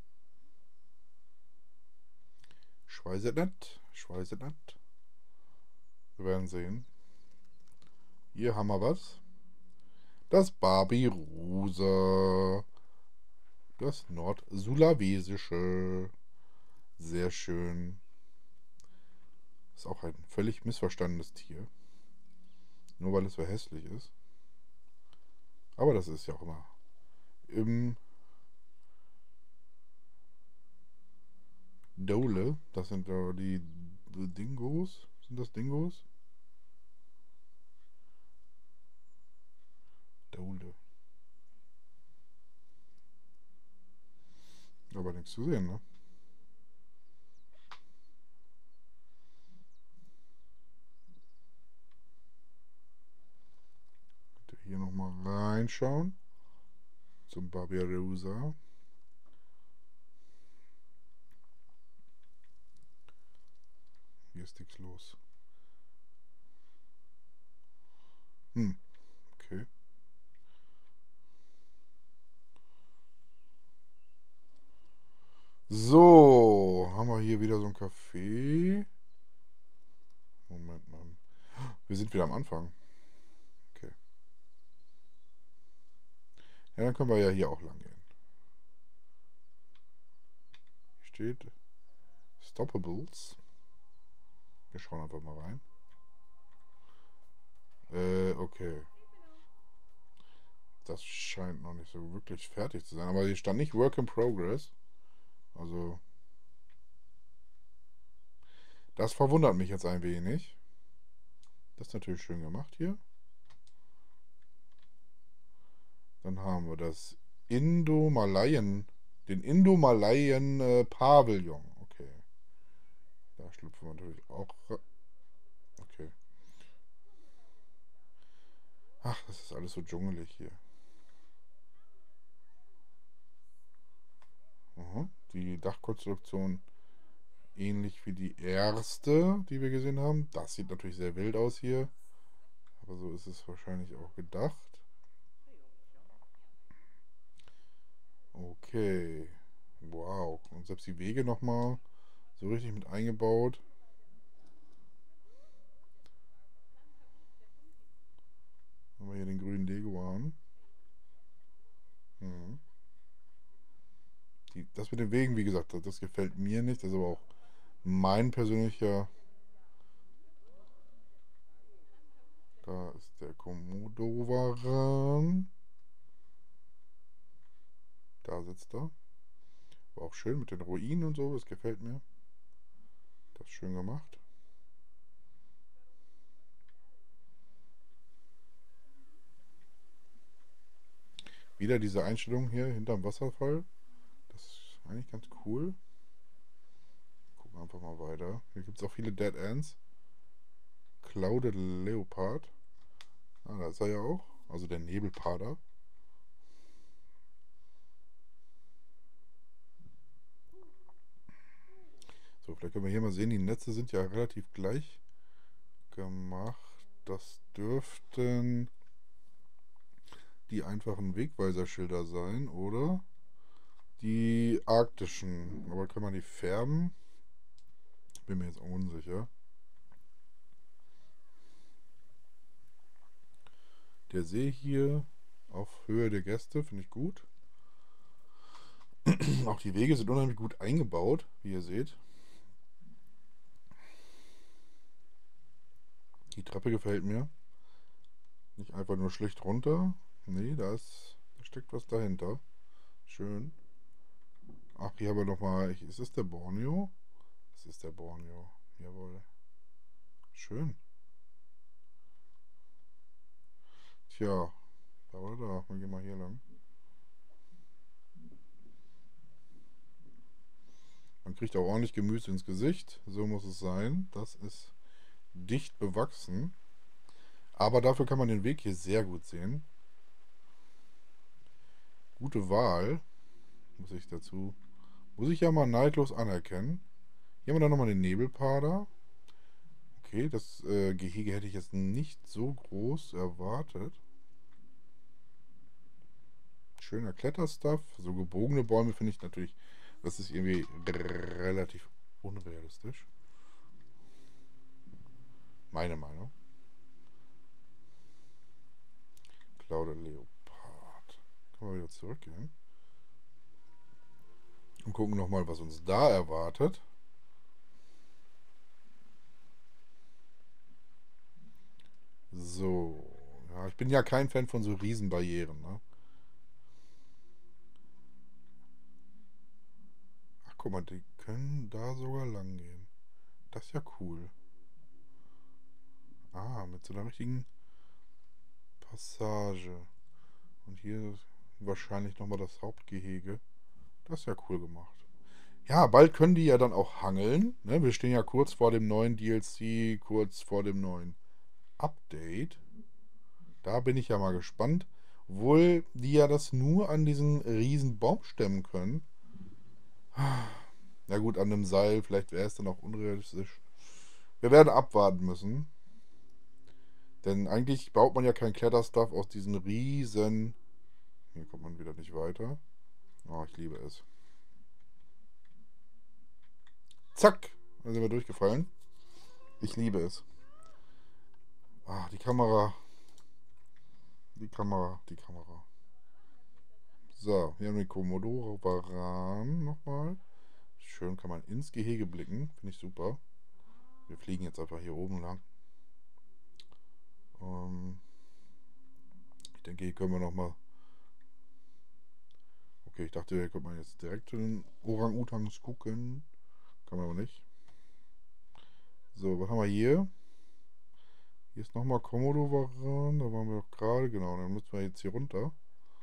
Ich weiß es nicht. Ich weiß es nicht. Wir werden sehen. Hier haben wir was. Das Babirusa. Das Nordsulawesische. Sehr schön. Ist auch ein völlig missverstandenes Tier. Nur weil es so hässlich ist. Aber das ist ja auch immer im Dole. Das sind da die, die Dingos. Sind das Dingos? Dole. Aber nichts zu sehen, ne? Könnt ihr hier nochmal reinschauen. Zum Babirusa. Hier ist nichts los. Hm, okay. So, haben wir hier wieder so ein Café. Moment mal. Wir sind wieder am Anfang. Okay. Ja, dann können wir ja hier auch lang gehen. Hier steht Stoppables. Wir schauen einfach mal rein. Äh, okay. Das scheint noch nicht so wirklich fertig zu sein. Aber hier stand nicht Work in Progress. Also, das verwundert mich jetzt ein wenig. Das ist natürlich schön gemacht hier. Dann haben wir das Indo-Malayen, den Indo-Malayen äh, Pavillon. Okay. Da schlüpfen wir natürlich auch. Okay. Ach, das ist alles so dschungelig hier. Aha. Die Dachkonstruktion ähnlich wie die erste, die wir gesehen haben. Das sieht natürlich sehr wild aus hier. Aber so ist es wahrscheinlich auch gedacht. Okay. Wow. Und selbst die Wege nochmal so richtig mit eingebaut. Haben wir hier den grünen Leguan. Mhm. Die, das mit den Wegen, wie gesagt, das gefällt mir nicht. Das ist aber auch mein persönlicher. Da ist der Komodo-Varan. Da sitzt er. War auch schön mit den Ruinen und so. Das gefällt mir. Das ist schön gemacht. Wieder diese Einstellung hier hinterm Wasserfall. Das ist eigentlich ganz cool. Gucken einfach mal weiter. Hier gibt es auch viele Dead Ends. Clouded Leopard. Ah, da ist er ja auch. Also der Nebelpader. So, vielleicht können wir hier mal sehen, die Netze sind ja relativ gleich gemacht. Das dürften die einfachen Wegweiserschilder sein, oder? Die arktischen. Aber kann man die färben? Bin mir jetzt unsicher. Der See hier auf Höhe der Gäste finde ich gut. Auch die Wege sind unheimlich gut eingebaut, wie ihr seht. Die Treppe gefällt mir. Nicht einfach nur schlicht runter. Nee, da, ist, da steckt was dahinter. Schön. Ach, hier haben wir nochmal. Ist das der Borneo? Das ist der Borneo. Jawohl. Schön. Tja, da oder da. Wir gehen mal hier lang. Man kriegt auch ordentlich Gemüse ins Gesicht. So muss es sein. Das ist dicht bewachsen. Aber dafür kann man den Weg hier sehr gut sehen. Gute Wahl. Muss ich dazu. Muss ich ja mal neidlos anerkennen. Hier haben wir dann nochmal den Nebelpader. Okay, das äh, Gehege hätte ich jetzt nicht so groß erwartet. Schöner Kletterstuff. So gebogene Bäume finde ich natürlich, das ist irgendwie relativ unrealistisch. Meine Meinung. Clouded Leopard. Können wir wieder zurückgehen. Und gucken nochmal, was uns da erwartet. So. Ja, ich bin ja kein Fan von so Riesenbarrieren, ne? Ach, guck mal, die können da sogar lang gehen. Das ist ja cool. Ah, mit so einer richtigen Passage. Und hier wahrscheinlich nochmal das Hauptgehege. Das ist ja cool gemacht. Ja, bald können die ja dann auch hangeln. Ne? Wir stehen ja kurz vor dem neuen D L C, kurz vor dem neuen Update. Da bin ich ja mal gespannt. Obwohl die ja das nur an diesen riesen Baumstämmen können. Na gut, an einem Seil. Vielleicht wäre es dann auch unrealistisch. Wir werden abwarten müssen. Denn eigentlich baut man ja kein Kletterstuff aus diesen riesen... Hier kommt man wieder nicht weiter. Oh, ich liebe es. Zack! Dann sind wir durchgefallen. Ich liebe es. Ah, die Kamera. Die Kamera, die Kamera. So, hier haben wir Komodo-Varan nochmal. Schön kann man ins Gehege blicken. Finde ich super. Wir fliegen jetzt einfach hier oben lang. Ähm ich denke, hier können wir nochmal... Okay, ich dachte, hier könnte man jetzt direkt zu den Orang-Utans gucken. Kann man aber nicht. So, was haben wir hier? Hier ist nochmal Komodo-Varan. Da waren wir doch gerade. Genau, dann müssen wir jetzt hier runter.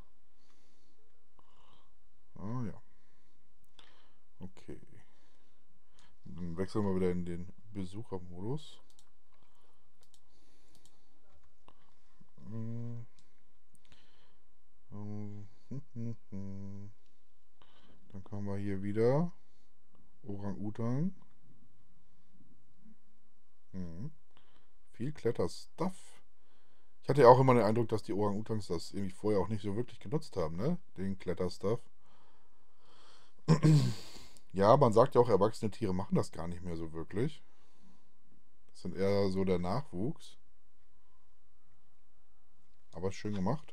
Ah ja. Okay. Dann wechseln wir wieder in den Besuchermodus. Dann kommen wir hier wieder. Orang-Utan. Hm. Viel Kletterstuff. Ich hatte ja auch immer den Eindruck, dass die Orang-Utans das irgendwie vorher auch nicht so wirklich genutzt haben, ne? Den Kletterstuff. Ja, man sagt ja auch, erwachsene Tiere machen das gar nicht mehr so wirklich. Das sind eher so der Nachwuchs. Aber schön gemacht.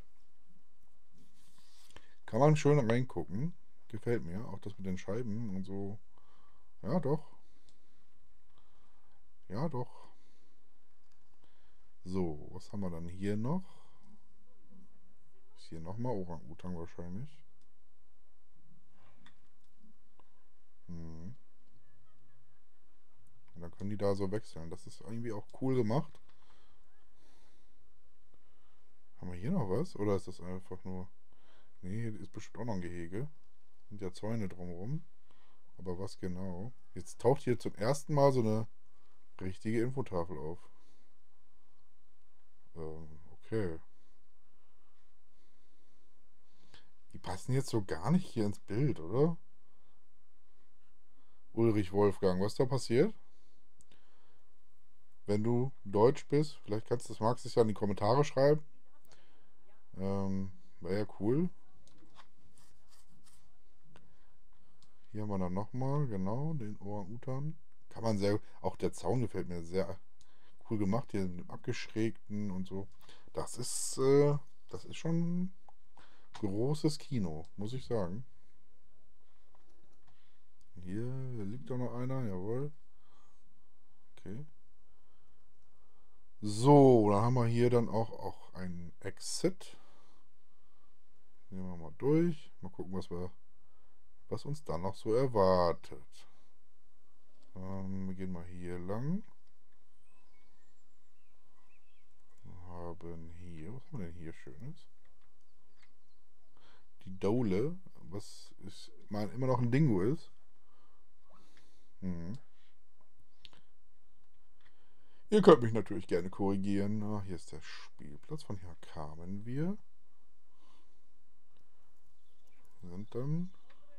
Kann man schön reingucken. Gefällt mir. Auch das mit den Scheiben und so. Ja, doch. Ja, doch. So, was haben wir dann hier noch? Ist hier nochmal Orang-Utan wahrscheinlich. Hm. Und dann können die da so wechseln. Das ist irgendwie auch cool gemacht. Haben wir hier noch was? Oder ist das einfach nur... Nee, hier ist bestimmt auch noch ein Gehege. Sind ja Zäune drumherum. Aber was genau? Jetzt taucht hier zum ersten Mal so eine richtige Infotafel auf. Ähm, okay. Die passen jetzt so gar nicht hier ins Bild, oder? Ulrich Wolfgang, was ist da passiert? Wenn du Deutsch bist, vielleicht kannst du das, magst du es ja in die Kommentare schreiben. Ähm, wäre ja cool. Hier haben wir dann nochmal, genau, den Orang-Utan. Kann man sehr, auch der Zaun gefällt mir sehr cool gemacht, hier mit dem abgeschrägten und so. Das ist, äh, das ist schon großes Kino, muss ich sagen. Hier liegt doch noch einer, jawohl. Okay. So, dann haben wir hier dann auch, auch einen Exit. Gehen wir mal durch. Mal gucken, was wir was uns dann noch so erwartet. Ähm, wir gehen mal hier lang. Wir haben hier, was haben wir denn hier Schönes? Die Dole, was ist, mein, immer noch ein Dingo ist. Hm. Ihr könnt mich natürlich gerne korrigieren. Ah, hier ist der Spielplatz, von hier kamen wir. Sind dann...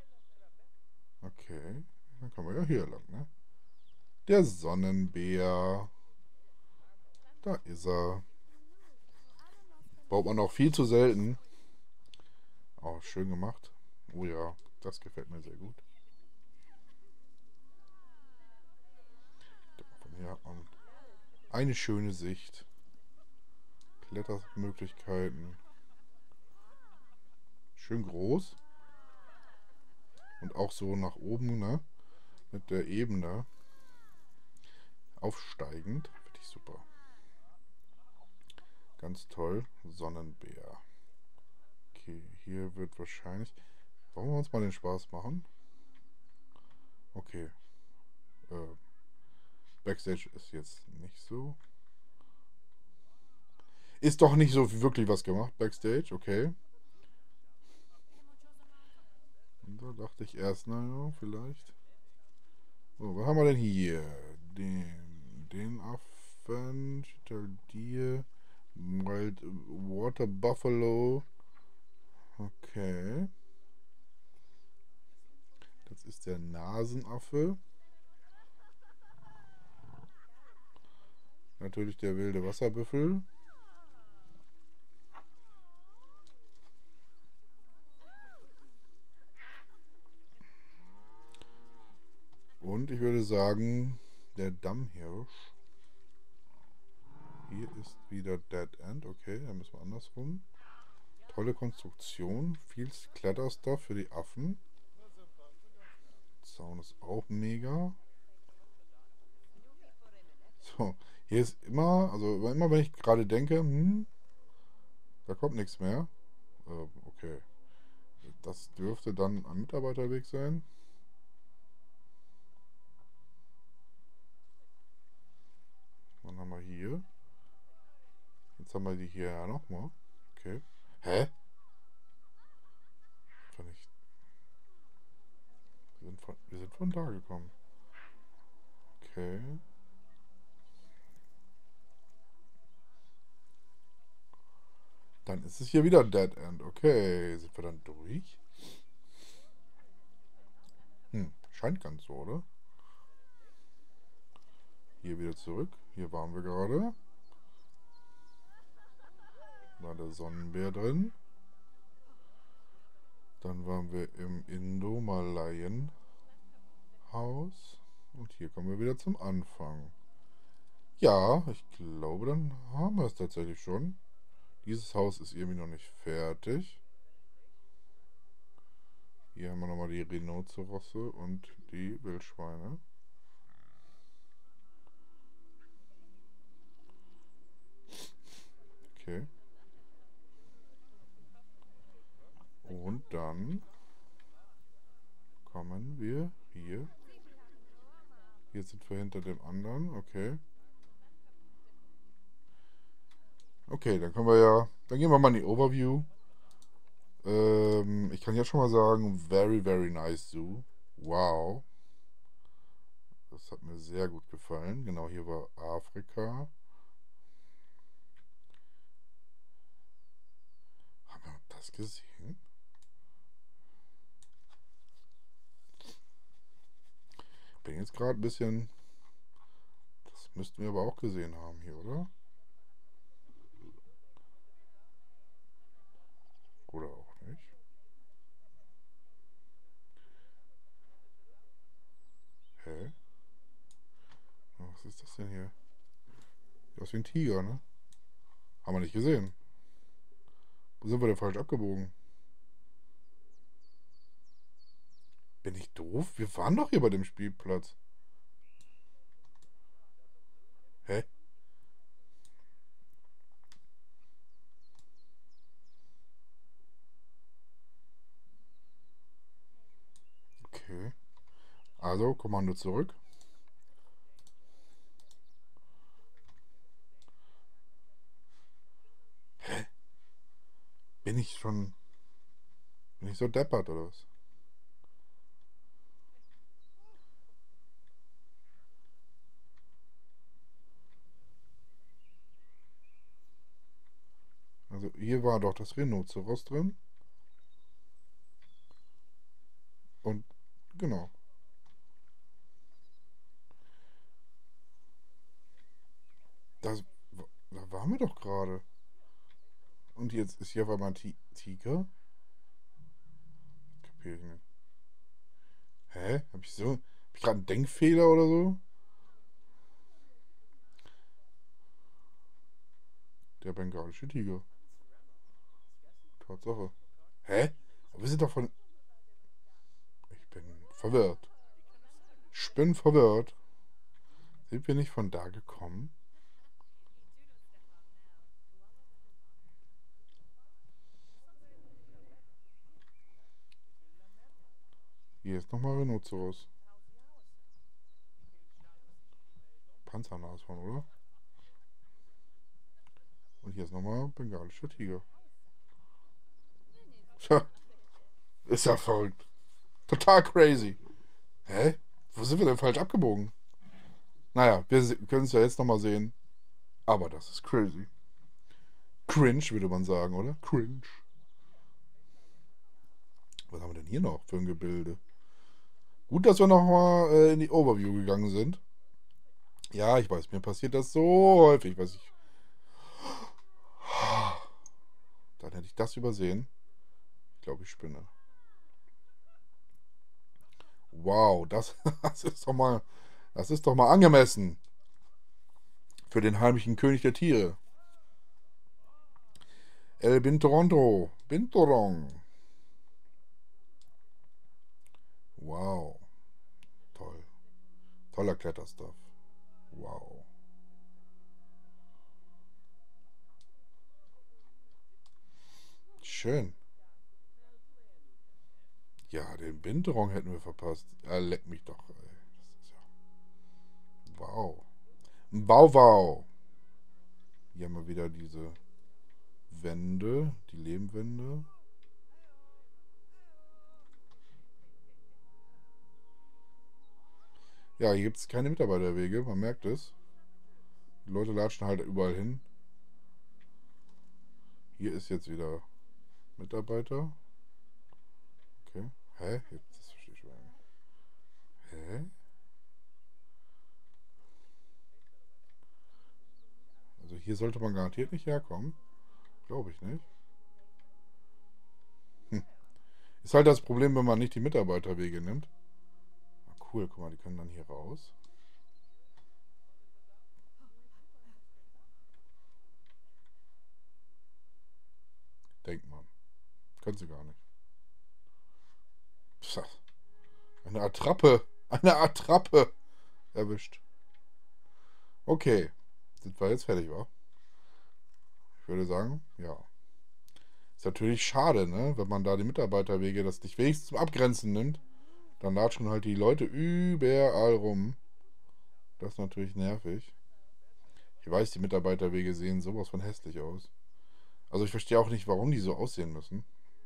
Okay, dann kommen wir ja hier lang, ne? Der Sonnenbär. Da ist er. Baut man auch viel zu selten. Auch schön gemacht. Oh ja, das gefällt mir sehr gut. Von hier hat man eine schöne Sicht. Klettermöglichkeiten. Schön groß. Und auch so nach oben, ne? Mit der Ebene. Aufsteigend. Finde ich super. Ganz toll. Sonnenbär. Okay, hier wird wahrscheinlich... Wollen wir uns mal den Spaß machen? Okay. Äh, Backstage ist jetzt nicht so. Ist doch nicht so wirklich was gemacht, Backstage, okay. Und da dachte ich erst, naja, vielleicht. So, was haben wir denn hier? Den, den Affen, Deer, Wild Water Buffalo. Okay. Das ist der Nasenaffe. Natürlich der wilde Wasserbüffel. Und ich würde sagen, der Dammhirsch. Hier ist wieder Dead End. Okay, dann müssen wir andersrum. Tolle Konstruktion. Viel Kletterstuff für die Affen. Zaun ist auch mega. So, hier ist immer, also immer wenn ich gerade denke, hm, da kommt nichts mehr. Äh, okay. Das dürfte dann ein Mitarbeiterweg sein. Dann haben wir hier. Jetzt haben wir die hier ja nochmal. Okay. Hä? Fand ich. Wir sind von, wir sind von da gekommen. Okay. Dann ist es hier wieder Dead End. Okay. Sind wir dann durch? Hm, scheint ganz so, oder? Hier wieder zurück. Hier waren wir gerade. War der Sonnenbär drin. Dann waren wir im Indo-Malayen Haus. Und hier kommen wir wieder zum Anfang. Ja, ich glaube, dann haben wir es tatsächlich schon. Dieses Haus ist irgendwie noch nicht fertig. Hier haben wir nochmal die Rhinozerosse und die Wildschweine. Okay. Und dann kommen wir hier. Hier sind wir hinter dem anderen. Okay. Okay, dann können wir ja... Dann gehen wir mal in die Overview. Ähm, ich kann jetzt schon mal sagen, very, very nice Zoo. Wow. Das hat mir sehr gut gefallen. Genau, hier war Afrika. Haben wir das gesehen? Bin jetzt gerade ein bisschen... Das müssten wir aber auch gesehen haben hier, oder? Oder auch nicht. Hä? Was ist das denn hier? Sieht aus wie ein Tiger, ne? Haben wir nicht gesehen. Wo sind wir denn falsch abgebogen? Bin ich doof? Wir waren doch hier bei dem Spielplatz. Hä? Also, Kommando zurück. Hä? Bin ich schon... Bin ich so deppert, oder was? Also, hier war doch das Rhinoceros drin. Und, genau. Das, da waren wir doch gerade. Und jetzt ist hier auf einmal ein Tiger. Kapier ich nicht. Hä? Hab ich so... Hab ich gerade einen Denkfehler oder so? Der bengalische Tiger. Tatsache. Hä? Aber wir sind doch von... Ich bin verwirrt. Ich bin verwirrt. Sind wir nicht von da gekommen? Hier ist nochmal Rhinoceros. Panzernashorn, oder? Und hier ist nochmal bengalischer Tiger. Tja, ist ja verrückt. Total crazy. Hä? Wo sind wir denn falsch abgebogen? Naja, wir können es ja jetzt nochmal sehen. Aber das ist crazy. Cringe, würde man sagen, oder? Cringe. Was haben wir denn hier noch für ein Gebilde? Gut, dass wir nochmal äh, in die Overview gegangen sind. Ja, ich weiß, mir passiert das so häufig, was ich... Dann hätte ich das übersehen. Ich glaube, ich spinne. Wow, das, das ist doch mal... Das ist doch mal angemessen. Für den heimlichen König der Tiere. El Bintoronto. Bintorong. Wow. Toll. Toller Kletterstuff. Wow. Schön. Ja, den Bintorong hätten wir verpasst. Er leckt mich doch. Ey. Das ist ja... Wow. Wow, wow. Hier haben wir wieder diese Wände, die Lehmwände. Ja, hier gibt es keine Mitarbeiterwege, man merkt es. Die Leute latschen halt überall hin. Hier ist jetzt wieder Mitarbeiter. Okay. Hä? Jetzt, das verstehe ich schon nicht. Hä? Also hier sollte man garantiert nicht herkommen. Glaube ich nicht. Hm. Ist halt das Problem, wenn man nicht die Mitarbeiterwege nimmt. Ah, cool, guck mal, die können dann hier raus. Denkt man. Können sie gar nicht. Psst. Eine Attrappe. Eine Attrappe. Erwischt. Okay. Sind wir jetzt fertig, wa? Ich würde sagen, ja. Ist natürlich schade, ne? Wenn man da die Mitarbeiterwege das nicht wenigstens zum Abgrenzen nimmt. Dann latschen halt die Leute überall rum. Das ist natürlich nervig. Ich weiß, die Mitarbeiterwege sehen sowas von hässlich aus. Also ich verstehe auch nicht, warum die so aussehen müssen.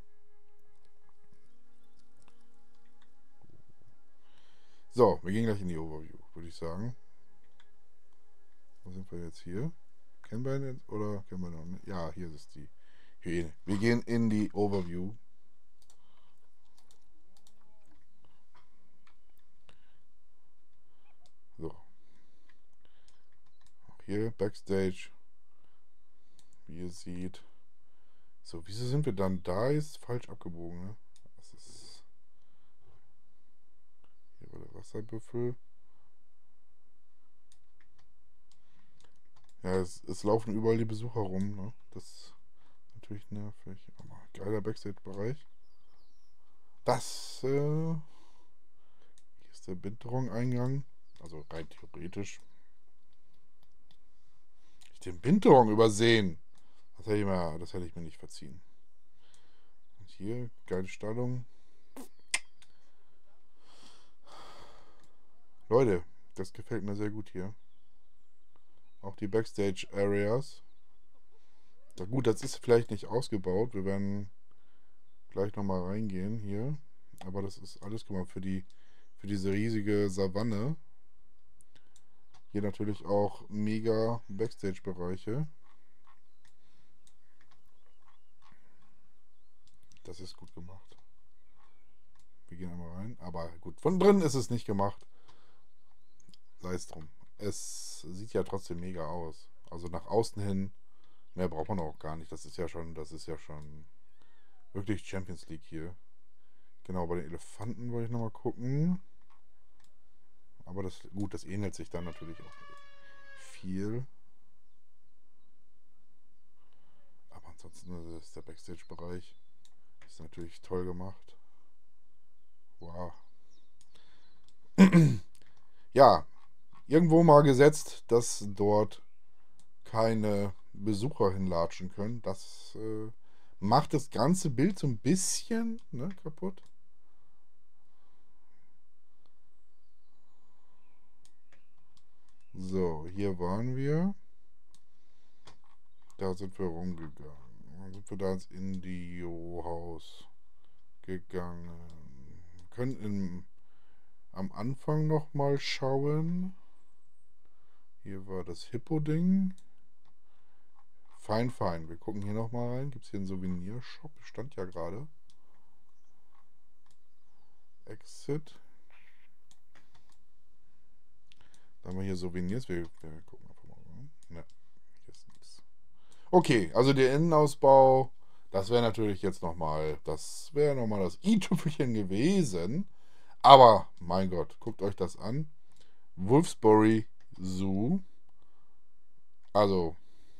So, wir gehen gleich in die Overview, würde ich sagen. Wo sind wir jetzt hier? Kennen wir jetzt oder kennen wir noch nicht? Ja, hier ist die Hyäne. Wir gehen in die Overview. So. Auch hier Backstage. Wie ihr seht. So, wieso sind wir dann da? Ist falsch abgebogen, ne? Das ist. Hier war der Wasserbüffel. Ja, es, es laufen überall die Besucher rum, ne? Das ist natürlich nervig. Aber geiler Backstage-Bereich. Das, äh, hier ist der Binturong-Eingang. Also rein theoretisch. Ich den Binturong übersehen. Das hätte ich mir, das hätte ich mir nicht verziehen. Und hier, geile Stallung. Leute, das gefällt mir sehr gut hier. Auch die Backstage-Areas. Na gut, das ist vielleicht nicht ausgebaut. Wir werden gleich nochmal reingehen hier. Aber das ist alles, guck mal, für die für diese riesige Savanne. Hier natürlich auch mega Backstage-Bereiche. Das ist gut gemacht. Wir gehen einmal rein. Aber gut, von drin ist es nicht gemacht. Sei es drum. Es sieht ja trotzdem mega aus. Also nach außen hin, mehr braucht man auch gar nicht. Das ist ja schon, das ist ja schon wirklich Champions League hier. Genau, bei den Elefanten wollte ich nochmal gucken. Aber das, gut, das ähnelt sich dann natürlich auch viel. Aber ansonsten ist der Backstage-Bereich ist natürlich toll gemacht. Wow. Ja, irgendwo mal gesetzt, dass dort keine Besucher hinlatschen können. Das äh, macht das ganze Bild so ein bisschen ne, kaputt. So, hier waren wir. Da sind wir rumgegangen. Dann sind wir da ins Indio-Haus gegangen. Wir können im, am Anfang noch mal schauen. Hier war das Hippo-Ding. Fein, fein. Wir gucken hier noch mal rein. Gibt es hier einen Souvenirshop? Stand ja gerade. Exit. Da haben wir hier Souvenirs. Wir, wir gucken einfach mal rein. Ne, hier ist nichts. Okay, also der Innenausbau, das wäre natürlich jetzt nochmal, das wäre nochmal das i-Tüpfelchen gewesen. Aber, mein Gott, guckt euch das an. Wolfsbury Zoo. Also,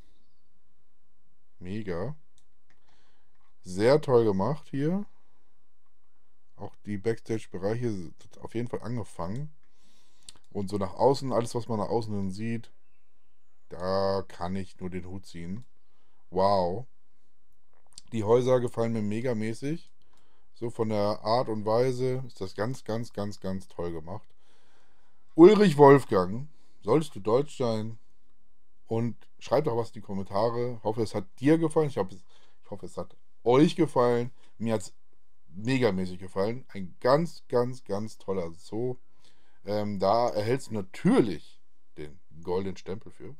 mega. Sehr toll gemacht hier. Auch die Backstage-Bereiche sind auf jeden Fall angefangen. Und so nach außen, alles was man nach außen hin sieht, da kann ich nur den Hut ziehen. Wow. Die Häuser gefallen mir megamäßig. So von der Art und Weise ist das ganz, ganz, ganz, ganz toll gemacht. Ulrich Wolfgang, solltest du Deutsch sein? Und schreib doch was in die Kommentare. Ich hoffe, es hat dir gefallen. Ich hoffe, ich hoffe es hat euch gefallen. Mir hat es megamäßig gefallen. Ein ganz, ganz, ganz toller Zoo. Ähm, da erhältst du natürlich den goldenen Stempel für.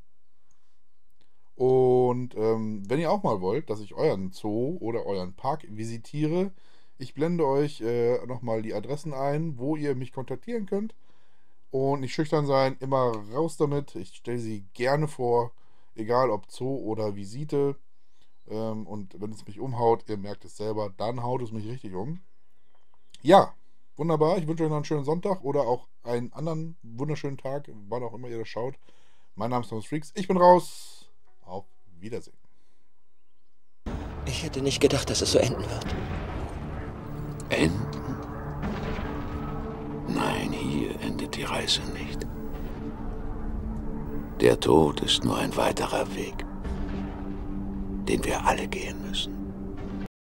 Und ähm, wenn ihr auch mal wollt, dass ich euren Zoo oder euren Park visitiere, ich blende euch äh, nochmal die Adressen ein, wo ihr mich kontaktieren könnt. Und nicht schüchtern sein, immer raus damit. Ich stelle sie gerne vor, egal ob Zoo oder Visite. Ähm, und wenn es mich umhaut, ihr merkt es selber, dann haut es mich richtig um. Ja, wunderbar. Ich wünsche euch noch einen schönen Sonntag oder auch einen anderen wunderschönen Tag, wann auch immer ihr das schaut. Mein Name ist Thomas Freaks. Ich bin raus. Auf Wiedersehen. Ich hätte nicht gedacht, dass es so enden wird. Enden? Nein, hier endet die Reise nicht. Der Tod ist nur ein weiterer Weg, den wir alle gehen müssen.